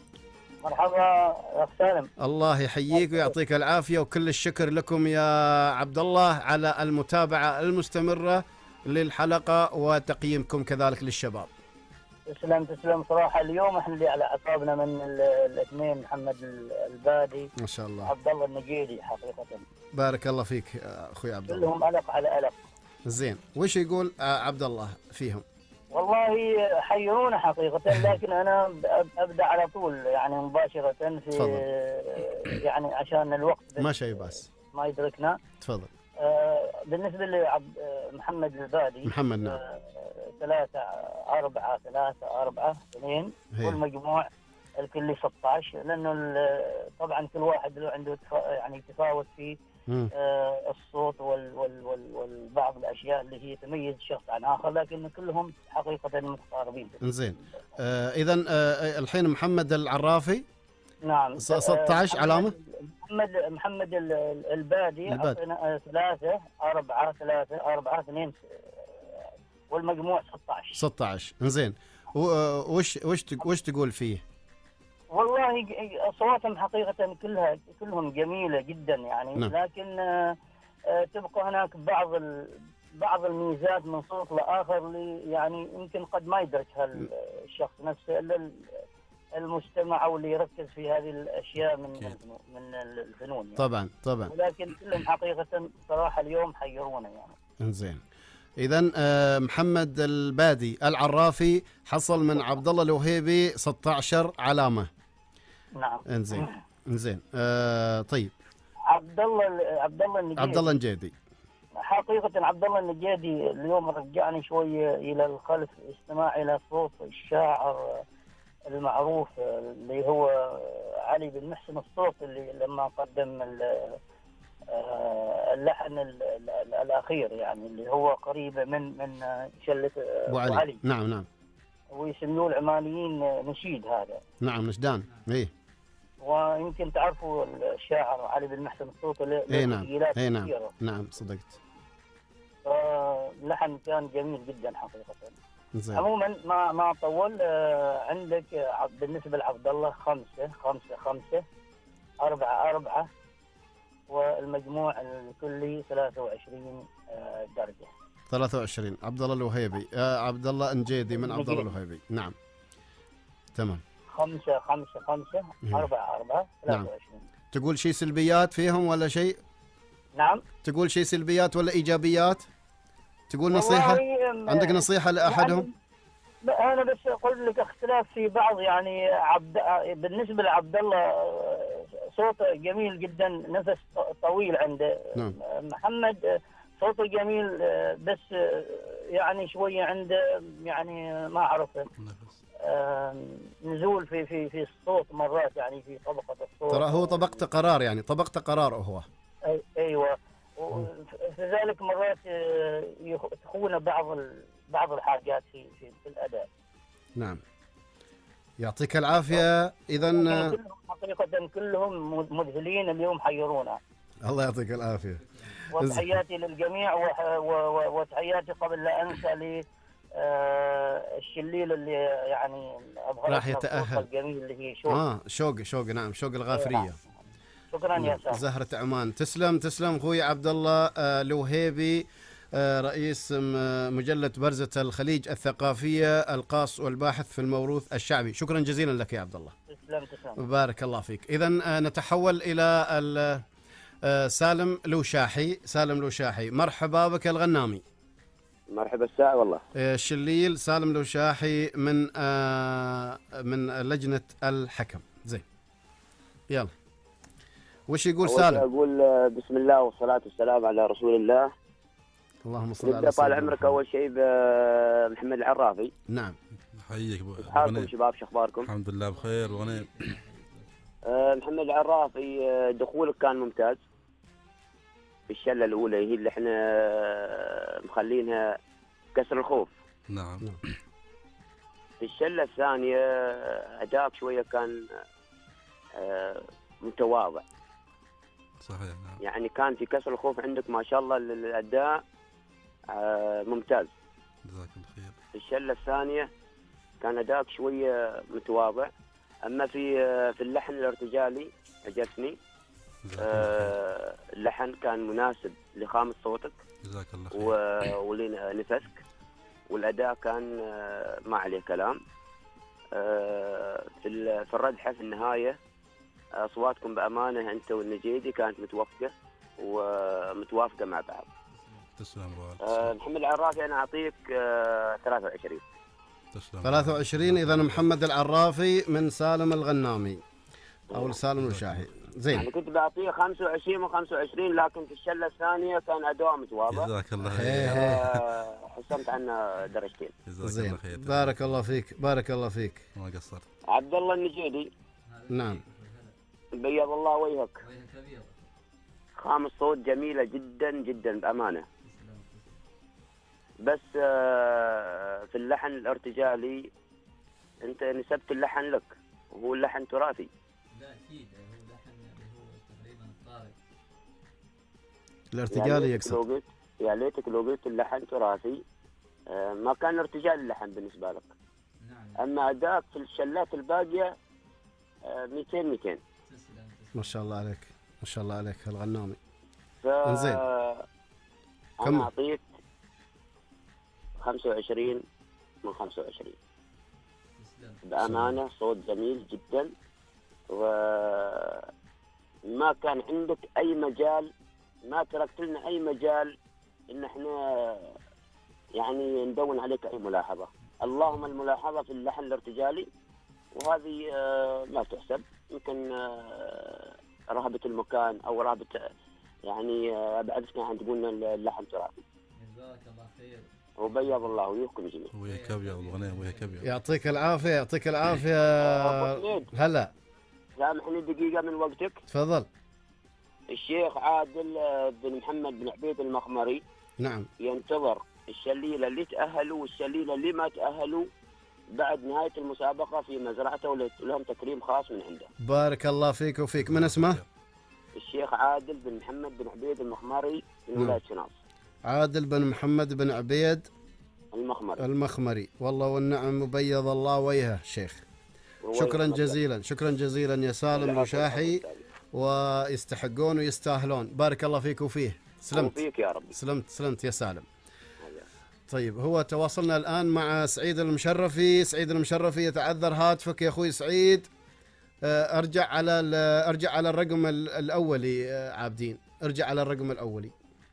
مرحبا يا سالم. الله يحييك ويعطيك العافية، وكل الشكر لكم يا عبد الله على المتابعة المستمرة للحلقة وتقييمكم كذلك للشباب. تسلم تسلم صراحة. اليوم احنا اللي على أعصابنا من الاثنين، محمد البادي ما شاء الله، عبد الله النجيدي حقيقة. بارك الله فيك اخوي عبد الله. كلهم ألق على ألق. زين وش يقول عبد الله فيهم؟ والله حيرونا حقيقة، لكن أنا أبدأ على طول يعني مباشرة في تفضل. يعني عشان الوقت ما شيء بس ما يدركنا. تفضل. آه بالنسبة لعبد محمد البادي محمد نعم. آه ثلاثة أربعة ثلاثة أربعة اثنين والمجموع الكلي ستة عشر، لأنه طبعا كل واحد له عنده يعني تفاوت في آه الصوت وال وال وال والبعض الأشياء اللي هي تميز شخص عن آخر، لكن كلهم حقيقة متقاربين. زين آه إذا آه الحين محمد العرافي نعم ستة عشر علامة. محمد محمد البادي أعطينا ثلاثة أربعة ثلاثة أربعة اثنين والمجموع ستة عشر. ستة عشر زين. وش وش وش تقول فيه؟ والله أصواتهم حقيقة كلها كلهم جميلة جدا يعني نعم. لكن تبقى هناك بعض بعض الميزات من صوت لآخر اللي يعني يمكن قد ما يدركها الشخص نفسه إلا المجتمع او اللي يركز في هذه الاشياء من من الفنون يعني. طبعا طبعا. ولكن كلهم حقيقه صراحه اليوم حيرونا يعني. انزين اذا محمد البادي العرافي حصل من عبد الله الوهيبي ستة عشر علامه. نعم. انزين انزين آه طيب. عبد الله عبد الله النجيدي. عبد الله النجيدي حقيقه عبد الله النجيدي اليوم رجعني شويه الى الخلف، استماع الى صوت الشاعر المعروف اللي هو علي بن محسن الصوت، اللي لما قدم اللحن الأخير يعني اللي هو قريب من من شلة أبو علي. علي نعم نعم، ويسموه العمانيين نشيد هذا. نعم نشدان. ايه ويمكن تعرفوا الشاعر علي بن محسن الصوت له ايه نعم ايه نعم نعم صدقت. اللحن كان جميل جدا حقيقة. زين. عموما ما ما طول. آه عندك بالنسبه لعبد الله خمسه خمسه خمسه أربعة أربعة والمجموع الكلي ثلاثة وعشرين آه درجه. ثلاثة وعشرين. عبد الله الوهيبي آه عبد الله النجيدي من عبد الله الوهيبي. نعم تمام. خمسه خمسه خمسه أربعة أربعة ثلاثة وعشرين. نعم. تقول شيء سلبيات فيهم ولا شيء؟ نعم. تقول شيء سلبيات ولا ايجابيات؟ تقول نصيحه؟ عندك نصيحه لاحدهم؟ يعني انا بس اقول لك اختلاف في بعض يعني. عبد بالنسبه لعبد الله صوته جميل جدا، نفس طويل عنده. نعم. محمد صوته جميل بس يعني شويه عنده يعني ما اعرف نزول في في في الصوت مرات يعني في طبقه الصوت. ترى هو طبقته قرار يعني طبقته قرار هو. أي ايوه. وفي ذلك مرات تخون بعض بعض الحاجات في في, في الاداء. نعم يعطيك العافيه. اذا كلهم حقيقه كلهم مذهلين اليوم حيرونا. الله يعطيك العافيه. وتحياتي للجميع وتحياتي قبل لا انسى ل الشليل اللي يعني اظهرت راح يتاهل الجميل اللي هي شوق. اه شوق شوق نعم شوق الغافريه. شكرا يا سلام. زهرة عمان. تسلم تسلم اخوي عبد الله الوهيبي رئيس مجلة برزة الخليج الثقافية القاص والباحث في الموروث الشعبي. شكرا جزيلا لك يا عبد الله. تسلم تسلم. بارك الله فيك. إذا نتحول إلى سالم لوشاحي. سالم لوشاحي مرحبا بك الغنامي. مرحبا الساعة والله. الشليل سالم لوشاحي من من لجنة الحكم. زين يلا وش يقول أول سالم؟ شيء أقول آه، بسم الله والصلاة والسلام على رسول الله. اللهم صل نبدأ على طال سيدنا عمرك محمد. أول شيء بمحمد العرافي. نعم. حييك ابو أصحابكم غنيم. شباب، شو أخباركم؟ الحمد لله بخير غنيم. آه، محمد العرافي آه، دخولك كان ممتاز في الشلة الأولى، هي اللي احنا آه، مخلينها كسر الخوف. نعم. في الشلة الثانية آه، أداك شوية كان آه، متواضع. صحيح. نعم. يعني كان في كسر الخوف عندك ما شاء الله الأداء آه، ممتاز. جزاك الله خير. في الشلة الثانية كان أداك شوية متواضع، أما في آه، في اللحن الارتجالي عجبني. آه، اللحن كان مناسب لخامة صوتك جزاك الله خير. و- ولنفسك، والأداء كان آه، ما عليه كلام. آه، في ال- في الردحة في النهاية أصواتكم بأمانة أنت والنجيدي كانت متوافقة ومتوافقة مع بعض. تسلم رواد. آه، محمد العرافي أنا أعطيك آه، ثلاثة وعشرين. تسلم. ثلاثة وعشرين. إذا محمد العرافي من سالم الغنامي أو سالم الشاحي. زين. يعني كنت بعطيه خمسة وعشرين من خمسة وعشرين، لكن في الشلة الثانية كان أداء متواضع. جزاك الله هي خير. هي. آه، حسمت عنه درجتين. جزاك زين. الله خير. بارك الله فيك، بارك الله فيك. ما قصرت. عبد الله النجيدي نعم. بيض الله وجهك، وجهك ابيض. خامس صوت جميلة جدا جدا بأمانة. بس آه، في اللحن الارتجالي أنت نسبت اللحن لك، وهو اللحن تراثي. لا اكيد هو لحن اللي هو تقريبا الطارق. الارتجالي يا يقصد. ليتك لو قلت يا ليتك لو قلت اللحن تراثي، آه، ما كان ارتجال اللحن بالنسبة لك. نعم. أما أداك في الشلات الباقية آه، مئتين مئتين. تسلم. ما شاء الله عليك، ما شاء الله عليك الغنامي. ف انزين. كمل. أنا أعطيك خمسة وعشرين من خمسة وعشرين. تسلم. بأمانة صوت جميل جدا، وما كان عندك أي مجال، ما تركت لنا أي مجال إن احنا يعني ندون عليك أي ملاحظة. اللهم الملاحظة في اللحن الارتجالي، وهذه آه، ما تحسب، يمكن آه، رهبة المكان أو رهبة يعني آه، أبعدتنا عن تقولنا اللحن تراثي. جزاك الله خير. وبيض الله وجوهكم جميعا. وجهك ابيض ابو غنيم، وجهك ابيض. يعطيك العافية، يعطيك العافية. أبو حميد. هلا. سامحني دقيقة من وقتك. تفضل. الشيخ عادل آه، بن محمد بن عبيد المخمري نعم. ينتظر الشليلة اللي تأهلوا والشليلة اللي ما تأهلوا بعد نهاية المسابقة في مزرعته، ولهم تكريم خاص من عنده. بارك الله فيك وفيك. من اسمه؟ الشيخ عادل بن محمد بن عبيد المخمري من نعم. ولاية شناص. عادل بن محمد بن عبيد المخمري. المخمري. والله والنعم، مبيض الله وجهه شيخ. شكرا جزيلا، شكرا جزيلا يا سالم الوشاحي، ويستحقون ويستاهلون. بارك الله فيك وفيه. سلمت. وفيك يا رب. سلمت سلمت يا سالم. طيب، هو تواصلنا الآن مع سعيد المشرفي. سعيد المشرفي يتعذر هاتفك يا أخوي سعيد. آه، أرجع على أرجع على الرقم ال- الأولي. آه، عابدين، ارجع على الرقم الأولي.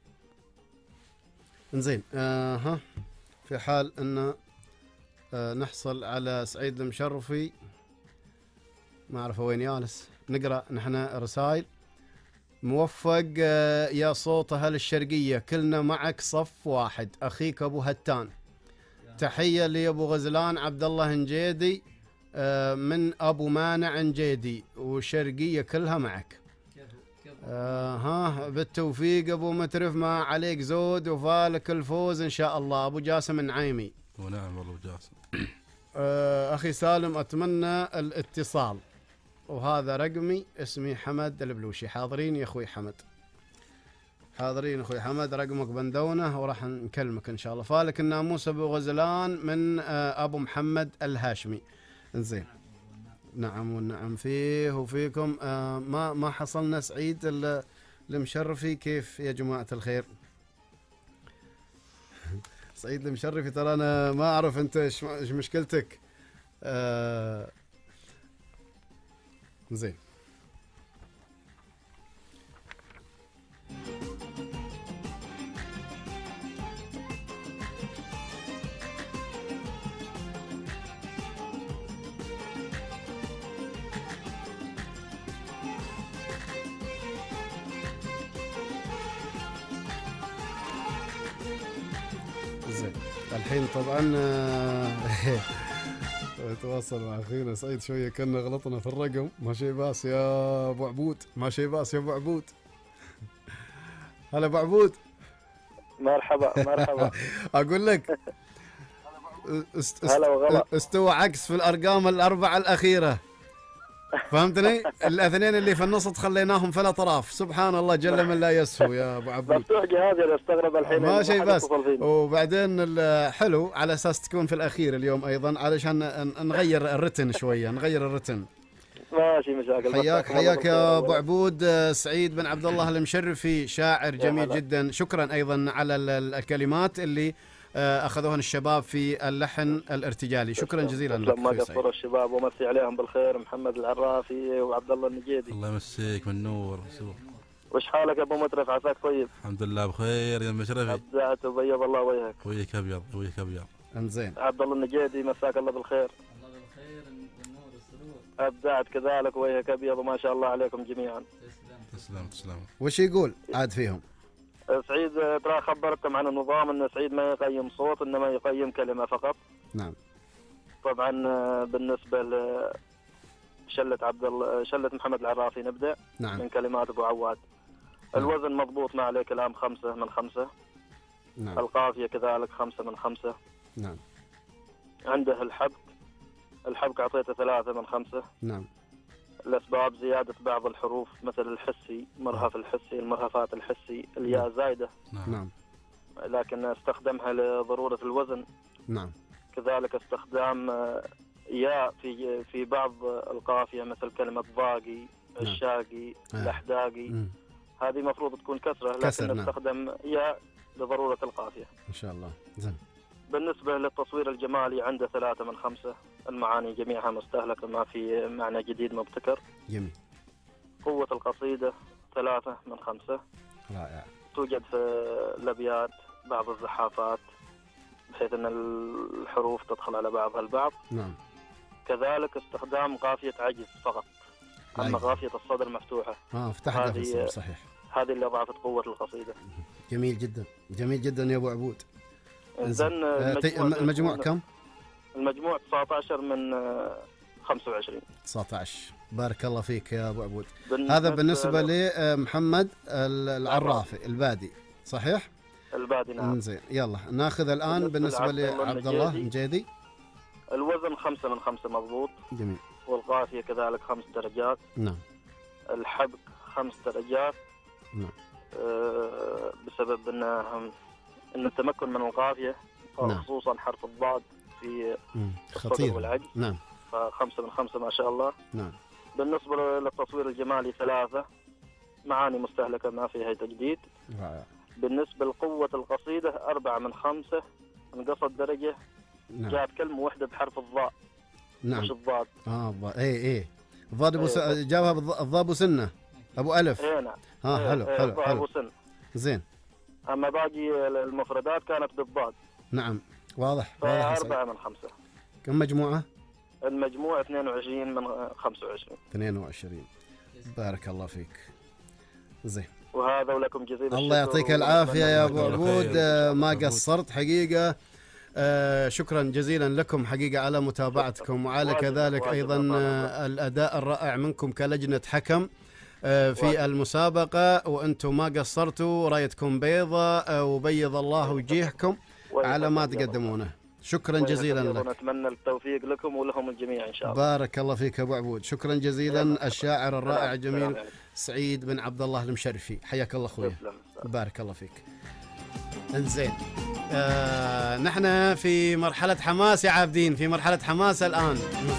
انزين. آه ها في حال أن آه نحصل على سعيد المشرفي، ما أعرف وين جالس. نقرأ نحن رسائل. موفق آه، يا صوت أهل الشرقية، كلنا معك صف واحد. أخيك أبو هتان. تحية لأبو غزلان عبد الله نجيدي آه، من أبو مانع نجيدي، وشرقية كلها معك. آه ها بالتوفيق أبو مترف، ما عليك زود وفالك الفوز إن شاء الله. أبو جاسم النعيمي. ونعم والله جاسم. آه أخي سالم، أتمنى الاتصال، وهذا رقمي، اسمي حمد البلوشي. حاضرين يا أخوي حمد؟ حاضرين أخوي حمد، رقمك بندونه وراح نكلمك إن شاء الله. فالك الناموس أبو غزلان من آه أبو محمد الهاشمي. إنزين. نعم والنعم فيه وفيكم. آه ما ما حصلنا سعيد ال- المشرفي. كيف يا جماعة الخير؟ سعيد المشرفي، ترى أنا ما أعرف أنت إيش إيش مشكلتك. آه زين. الحين طبعا آه، تواصل مع اخينا سعيد شويه كنا غلطنا في الرقم. ما شي باس يا ابو عبود، ما شي باس يا ابو عبود. هلا ابو عبود. مرحبا مرحبا. اقول لك است هلا وغلا. استوى عكس في الارقام الاربعه الاخيره، فهمتني؟ الاثنين اللي في النص خليناهم في الاطراف. سبحان الله جل من لا يسهو يا ابو عبود. مفتوح جهازي انا استغرب الحين. ما شيء بس. وبعدين الحلو على اساس تكون في الاخير اليوم ايضا علشان نغير الرتن شويه، نغير الرتن. ماشي مشاكل. حياك حياك يا ابو عبود. سعيد بن عبد الله المشرفي شاعر جميل جدا. شكرا ايضا على الكلمات اللي اخذوها الشباب في اللحن الارتجالي. شكرا جزيلا لك. ما قصروا الشباب ومسي عليهم بالخير. محمد العرافي وعبد الله النجيدي. الله يمسيك من نور. وش حالك يا ابو مترف؟ عساك طيب؟ الحمد لله بخير يا مشرفي. ابدعت وبيض الله وجهك. وجهك ابيض وجهك ابيض. انزين. عبد الله النجيدي مساك الله بالخير. الله بالخير والنور والسرور. ابدعت كذلك وجهك ابيض وما شاء الله عليكم جميعا. تسلم تسلم تسلم. وش يقول عاد فيهم؟ سعيد ترى خبرتكم عن النظام ان سعيد ما يقيم صوت انما يقيم كلمه فقط. نعم. طبعا بالنسبه لشله عبد الله شله محمد العرافي نبدا. نعم. من كلمات ابو عواد. نعم. الوزن مضبوط ما عليه كلام، خمسة من خمسة. نعم. القافيه كذلك خمسة من خمسة. نعم. عنده الحبك الحبك اعطيته ثلاثة من خمسة. نعم. الأسباب زيادة بعض الحروف مثل الحسي، مرهف الحسي، المرهفات الحسي، الياء زايدة. نعم. لكن استخدمها لضرورة الوزن. نعم. كذلك استخدام ياء في في بعض القافية مثل كلمة ضاقي، الشاقي، الأحداقي. هذه مفروض تكون كسرة لكن كسر. نستخدم نعم. ياء لضرورة القافية. إن شاء الله. زين. بالنسبة للتصوير الجمالي عنده ثلاثة من خمسة. المعاني جميعها مستهلكة، ما في معنى جديد مبتكر. جميل. قوة القصيدة ثلاثة من خمسة. رائع. توجد في الأبيات بعض الزحافات بحيث أن الحروف تدخل على بعضها البعض. نعم. كذلك استخدام قافية عجز فقط. أما قافية الصدر مفتوحة. آه فتحتها في الصدر صحيح. هذه اللي أضعفت قوة القصيدة. جميل جدا جميل جدا يا أبو عبود. إذن المجموع, المجموع كم؟ المجموع تسعة عشر من خمسة وعشرين. تسعة عشر. بارك الله فيك يا أبو عبود. هذا بالنسبة لمحمد العرافي البادي صحيح؟ البادي نعم. زين يلا ناخذ الآن بالنسبة لعبد الله النجيدي. الوزن خمسة من خمسة مضبوط. جميل. والقافية كذلك خمس درجات. نعم. الحبك خمس درجات. نعم. أه بسبب أن أن التمكن من القافية نعم. خصوصا حرف الضاد في خطير والعجز. نعم. فخمسة من خمسة ما شاء الله. نعم. بالنسبة للتصوير الجمالي ثلاثة. معاني مستهلكة ما فيها تجديد. رائع. بالنسبة لقوة القصيدة أربعة من خمسة. انقصت درجة. نعم. جاءت كلمة واحدة بحرف الضاء. نعم. مش الضاد. اه الضاء اي اي الضاد ابو س... جابها الضاء ابو سنة ابو ألف. اي نعم. ها إيه حلو إيه حلو حلو. أبو سن. زين. أما باقي المفردات كانت بالضاد. نعم واضح واضح. أربعة من خمسة. كم مجموعة؟ المجموع اثنين وعشرين من خمسة وعشرين. اثنين وعشرين. بارك الله فيك. زين. وهذا ولكم جزيل الله يعطيك العافية يا أبو عبود. ما قصرت حقيقة. آه شكرا جزيلا لكم حقيقة على متابعتكم وعلى كذلك أيضا الأداء الرائع منكم كلجنة حكم آه في المسابقة، وأنتم ما قصرتوا، رايتكم بيضة آه وبيض الله وجيهكم على ما تقدمونه. شكرا جزيلا لك. نتمنى التوفيق لكم ولهم الجميع إن شاء الله. بارك الله فيك أبو عبود. شكرا جزيلا. الشاعر الرائع الجميل سعيد بن عبد الله المشرفي. حياك الله أخوي. بارك الله فيك. انزين آه نحن في مرحلة حماس يا عابدين، في مرحلة حماس الآن.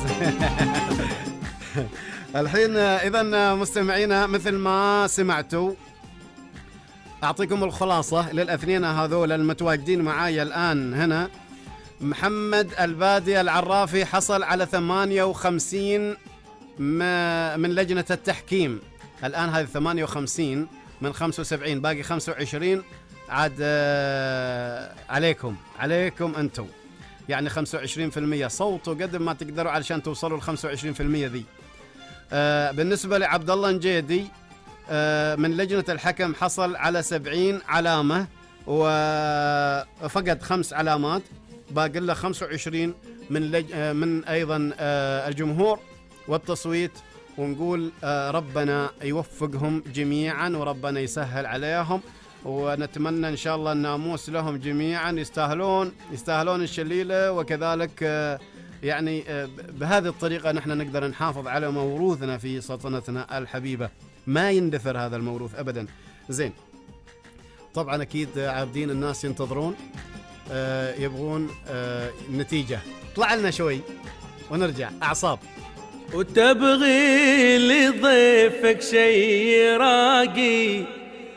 الحين إذا مستمعينا مثل ما سمعتوا أعطيكم الخلاصة للأثنين هذول المتواجدين معايا الآن هنا. محمد البادي العرافي حصل على ثمانية وخمسين من لجنة التحكيم. الآن هذه ثمانية وخمسين من خمسة وسبعين، باقي خمسة وعشرين عاد عليكم عليكم أنتم، يعني خمسة وعشرين بالمئة. صوتوا قد ما تقدروا علشان توصلوا ل خمسة وعشرين بالمئة ذي. بالنسبة لعبد الله النجيدي من لجنة الحكم حصل على سبعين علامة وفقد خمس علامات. باقي له خمسة وعشرين من لج... من ايضا الجمهور والتصويت، ونقول ربنا يوفقهم جميعا وربنا يسهل عليهم، ونتمنى ان شاء الله الناموس لهم جميعا، يستاهلون يستاهلون الشليله. وكذلك يعني بهذه الطريقه نحن نقدر نحافظ على موروثنا في سلطنتنا الحبيبه، ما يندثر هذا الموروث ابدا. زين، طبعا اكيد عابدين الناس ينتظرون آه يبغون آه نتيجه. طلع لنا شوي ونرجع اعصاب. وتبغي لضيفك شي راقي،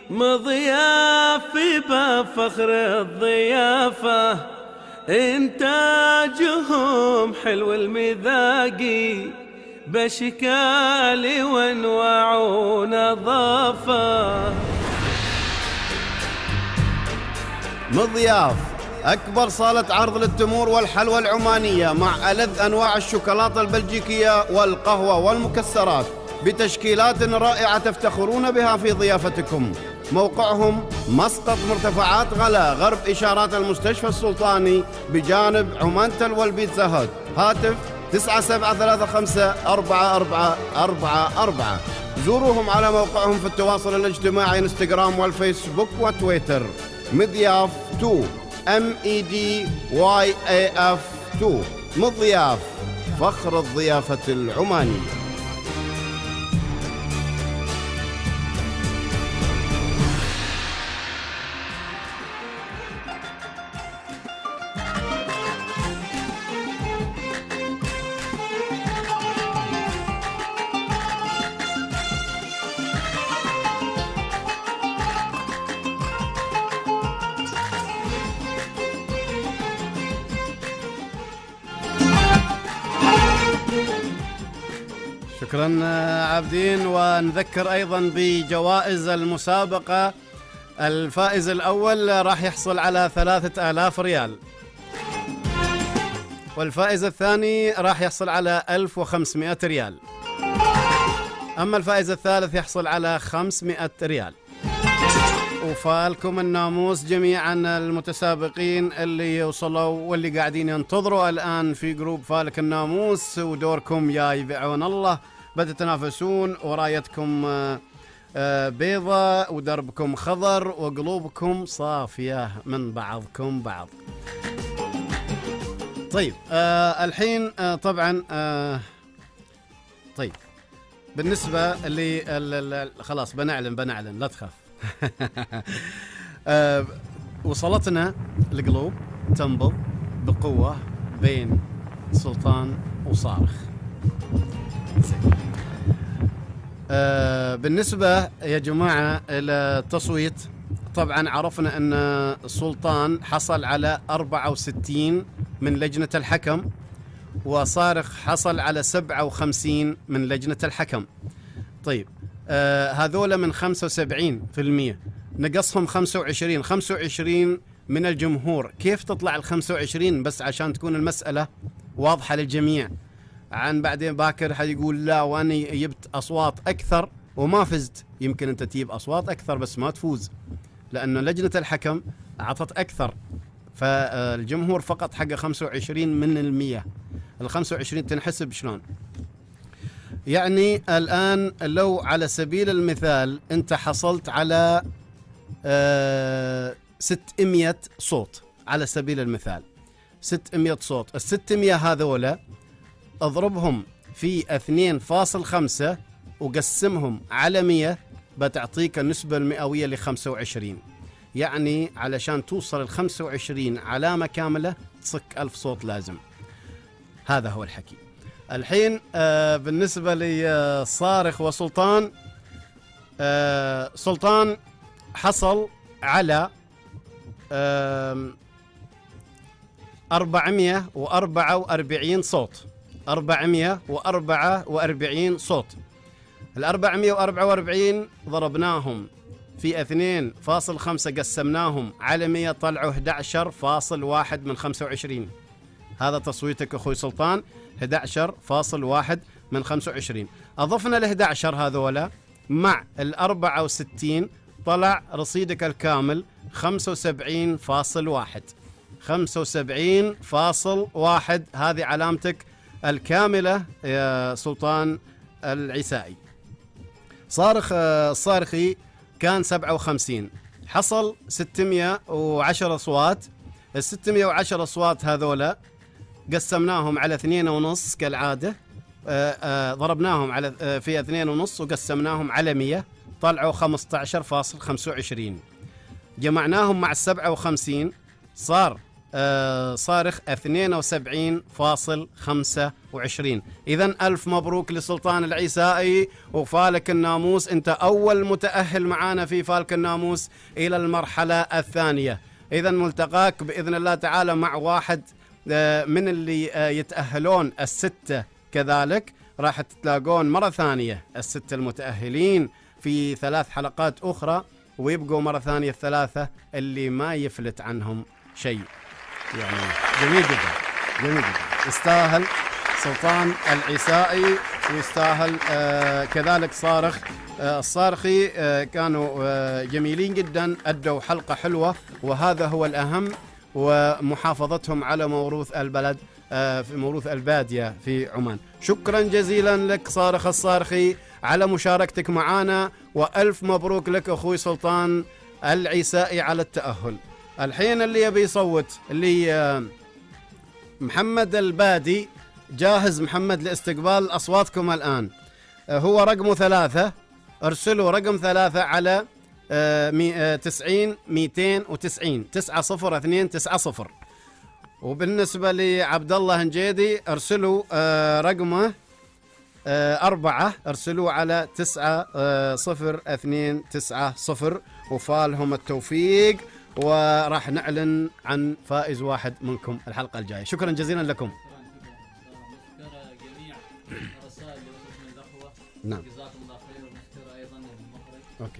مضيافي بفخر الضيافه، انتاجهم حلو المذاقي، باشكال وانواع ونظافه. مضياف أكبر صالة عرض للتمور والحلوى العمانية مع ألذ أنواع الشوكولاتة البلجيكية والقهوة والمكسرات بتشكيلات رائعة تفتخرون بها في ضيافتكم. موقعهم مسقط مرتفعات غلا غرب إشارات المستشفى السلطاني بجانب عمان تل والبيتزا هات. هاتف تسعة سبعة ثلاثة خمسة أربعة أربعة أربعة أربعة. زوروهم على موقعهم في التواصل الاجتماعي انستغرام والفيسبوك وتويتر. مضياف تو ام اي دي واي اي اف تو. مضياف، فخر الضيافة العمانية. شكرا عابدين. ونذكر أيضا بجوائز المسابقة. الفائز الأول راح يحصل على ثلاثة آلاف ريال، والفائز الثاني راح يحصل على ألف وخمسمائة ريال، أما الفائز الثالث يحصل على خمسمائة ريال. وفالكم الناموس جميعا المتسابقين اللي يوصلوا واللي قاعدين ينتظروا الآن في جروب فالك الناموس، ودوركم جاي بعون الله. بتتنافسون ورايتكم بيضة ودربكم خضر وقلوبكم صافية من بعضكم بعض. طيب آه الحين آه طبعا آه طيب بالنسبة اللي خلاص بنعلن بنعلن لا تخاف. آه وصلتنا القلوب تنبض بقوة بين سلطان وصارخ. آه بالنسبة يا جماعة إلى التصويت، طبعا عرفنا أن السلطان حصل على أربعة وستين من لجنة الحكم، وصارخ حصل على سبعة وخمسين من لجنة الحكم. طيب آه هذول من خمسة وسبعين بالمئة، نقصهم خمسة وعشرين خمسة وعشرين من الجمهور. كيف تطلع ال خمسة وعشرين بس عشان تكون المسألة واضحة للجميع؟ عن بعدين باكر حيقول لا وأنا جبت أصوات أكثر وما فزت. يمكن أنت تجيب أصوات أكثر بس ما تفوز، لأنه لجنة الحكم أعطت أكثر، فالجمهور فقط حق خمسة وعشرين من المية. ال خمسة وعشرين تنحسب شلون؟ يعني الآن لو على سبيل المثال أنت حصلت على آه ستمائة صوت، على سبيل المثال ستمائة صوت، الستمائة هذولا اضربهم في اثنين فاصل خمسة وقسمهم على مئة بتعطيك النسبة المئوية ل خمسة وعشرين. يعني علشان توصل ال خمسة وعشرين علامة كاملة تصك ألف صوت لازم. هذا هو الحكي. الحين آه بالنسبة لصارخ وسلطان، آه سلطان حصل على آه أربعمائة وأربعة وأربعين صوت، أربعمائة وأربعة وأربعين صوت. ال أربعمائة وأربعة وأربعين ضربناهم في اثنين فاصل خمسة قسمناهم على مئة طلعوا أحد عشر فاصل واحد من خمسة وعشرين. هذا تصويتك أخوي سلطان، أحد عشر فاصل واحد من خمسة وعشرين. أضفنا ال أحد عشر هذولا مع ال أربعة وستين طلع رصيدك الكامل خمسة وسبعين فاصل واحد. خمسة وسبعين فاصل واحد. هذه علامتك الكاملة يا سلطان العيسائي. صارخ الصارخي كان سبعة وخمسين، حصل ستمائة وعشرة أصوات. ال ستمائة وعشرة أصوات هذولا قسمناهم على اثنين ونص كالعادة، آآ آآ ضربناهم على في اثنين ونص وقسمناهم على مئة، طلعوا خمسة عشر فاصل خمسة وعشرين. جمعناهم مع السبعة وخمسين صار صارخ اثنين وسبعين فاصل خمسة وعشرين. إذن ألف مبروك لسلطان العيسائي وفالك الناموس. أنت أول متأهل معانا في فالك الناموس إلى المرحلة الثانية. إذن ملتقاك بإذن الله تعالى مع واحد من اللي يتأهلون الستة، كذلك راح تتلاقون مرة ثانية الستة المتأهلين في ثلاث حلقات أخرى، ويبقوا مرة ثانية الثلاثة اللي ما يفلت عنهم شيء. يعني جميل جدا، جميل جدا. يستاهل سلطان العيسائي ويستاهل آه كذلك صارخ آه الصارخي. آه كانوا آه جميلين جدا، أدوا حلقة حلوة، وهذا هو الأهم، ومحافظتهم على موروث البلد آه في موروث البادية في عمان. شكرا جزيلا لك صارخ الصارخي على مشاركتك معنا، وألف مبروك لك أخوي سلطان العيسائي على التأهل. الحين اللي يبي يصوت، اللي محمد البادي، جاهز محمد لاستقبال أصواتكم الآن. هو رقمه ثلاثة، ارسلوا رقم ثلاثة على تسعين مئتين وتسعين تسعة صفر اثنين تسعة صفر. وبالنسبة لعبد الله هنجيدي ارسلوا رقمه أربعة، ارسلوا على تسعة صفر اثنين تسعة صفر، وفالهم التوفيق، وراح نعلن عن فائز واحد منكم الحلقة الجاية. شكرا جزيلا لكم. جميع الرسائل اللي وصلت من الأخوة. نعم. جزاكم الله خير، ونشكر أيضا المخرج. أوكي.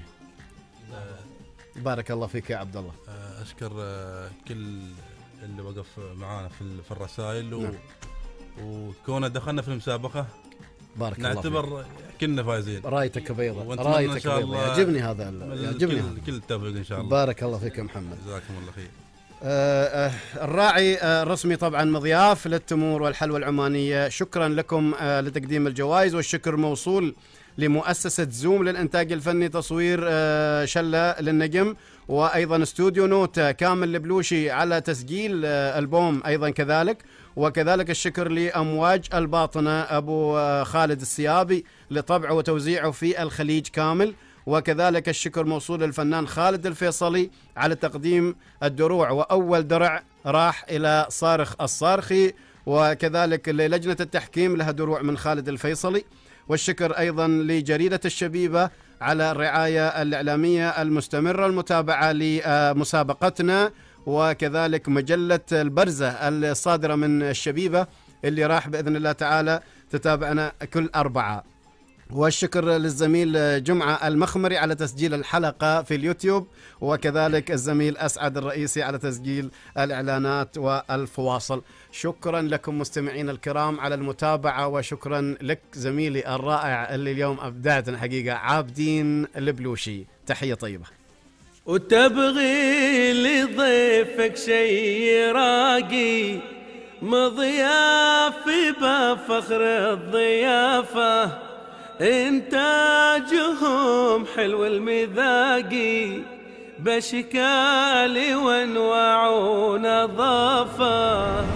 بارك الله فيك يا عبد الله. أشكر كل اللي وقف معانا في في الرسائل، و... نعم. وكونا دخلنا في المسابقة بارك الله فيك. نعتبر كنا فايزين. رايتك بيضة، رايتك بيضة، يعجبني هذا، يعجبني هذا. كل التوفيق ان شاء الله. بارك الله فيك يا محمد، جزاكم الله خير. آه آه الراعي آه الرسمي طبعا مضياف للتمور والحلوى العمانية، شكرا لكم آه لتقديم الجوائز، والشكر موصول لمؤسسة زوم للإنتاج الفني، تصوير آه شلة للنجم، وأيضا استوديو نوتة كامل البلوشي على تسجيل آه ألبوم أيضا كذلك، وكذلك الشكر لأمواج الباطنة أبو آه خالد السيابي لطبعه وتوزيعه في الخليج كامل، وكذلك الشكر موصول للفنان خالد الفيصلي على تقديم الدروع، وأول درع راح إلى صارخ الصارخي، وكذلك للجنة التحكيم لها دروع من خالد الفيصلي، والشكر أيضا لجريدة الشبيبة على الرعاية الإعلامية المستمرة المتابعة لمسابقتنا، وكذلك مجلة البرزة الصادرة من الشبيبة اللي راح بإذن الله تعالى تتابعنا كل أربعة، والشكر للزميل جمعة المخمري على تسجيل الحلقة في اليوتيوب، وكذلك الزميل أسعد الرئيسي على تسجيل الإعلانات والفواصل. شكرا لكم مستمعين الكرام على المتابعة، وشكرا لك زميلي الرائع اللي اليوم أبدعتنا حقيقة، عابدين البلوشي. تحية طيبة. وتبغي لضيفك شي راقي، مضيافي بفخر الضيافة، إنتاجهم حلو المذاقي، بشكال وانواع ونظافة.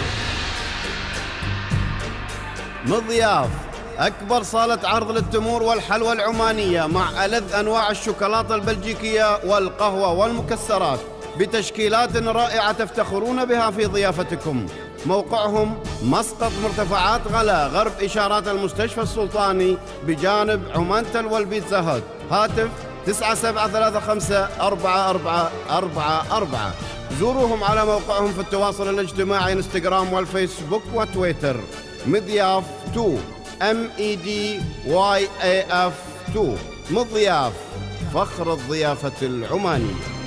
مضياف أكبر صالة عرض للتمور والحلوى العمانية مع ألذ أنواع الشوكولاتة البلجيكية والقهوة والمكسرات بتشكيلات رائعة تفتخرون بها في ضيافتكم. موقعهم مسقط مرتفعات غلا غرب إشارات المستشفى السلطاني بجانب عمان تل والبيتزا هات. هاتف تسعة سبعة ثلاثة خمسة أربعة أربعة أربعة أربعة. زوروهم على موقعهم في التواصل الاجتماعي انستغرام والفيسبوك وتويتر. مضياف اثنين إم إي دي واي إيه إف اثنين. مضياف، فخر الضيافة العمانية.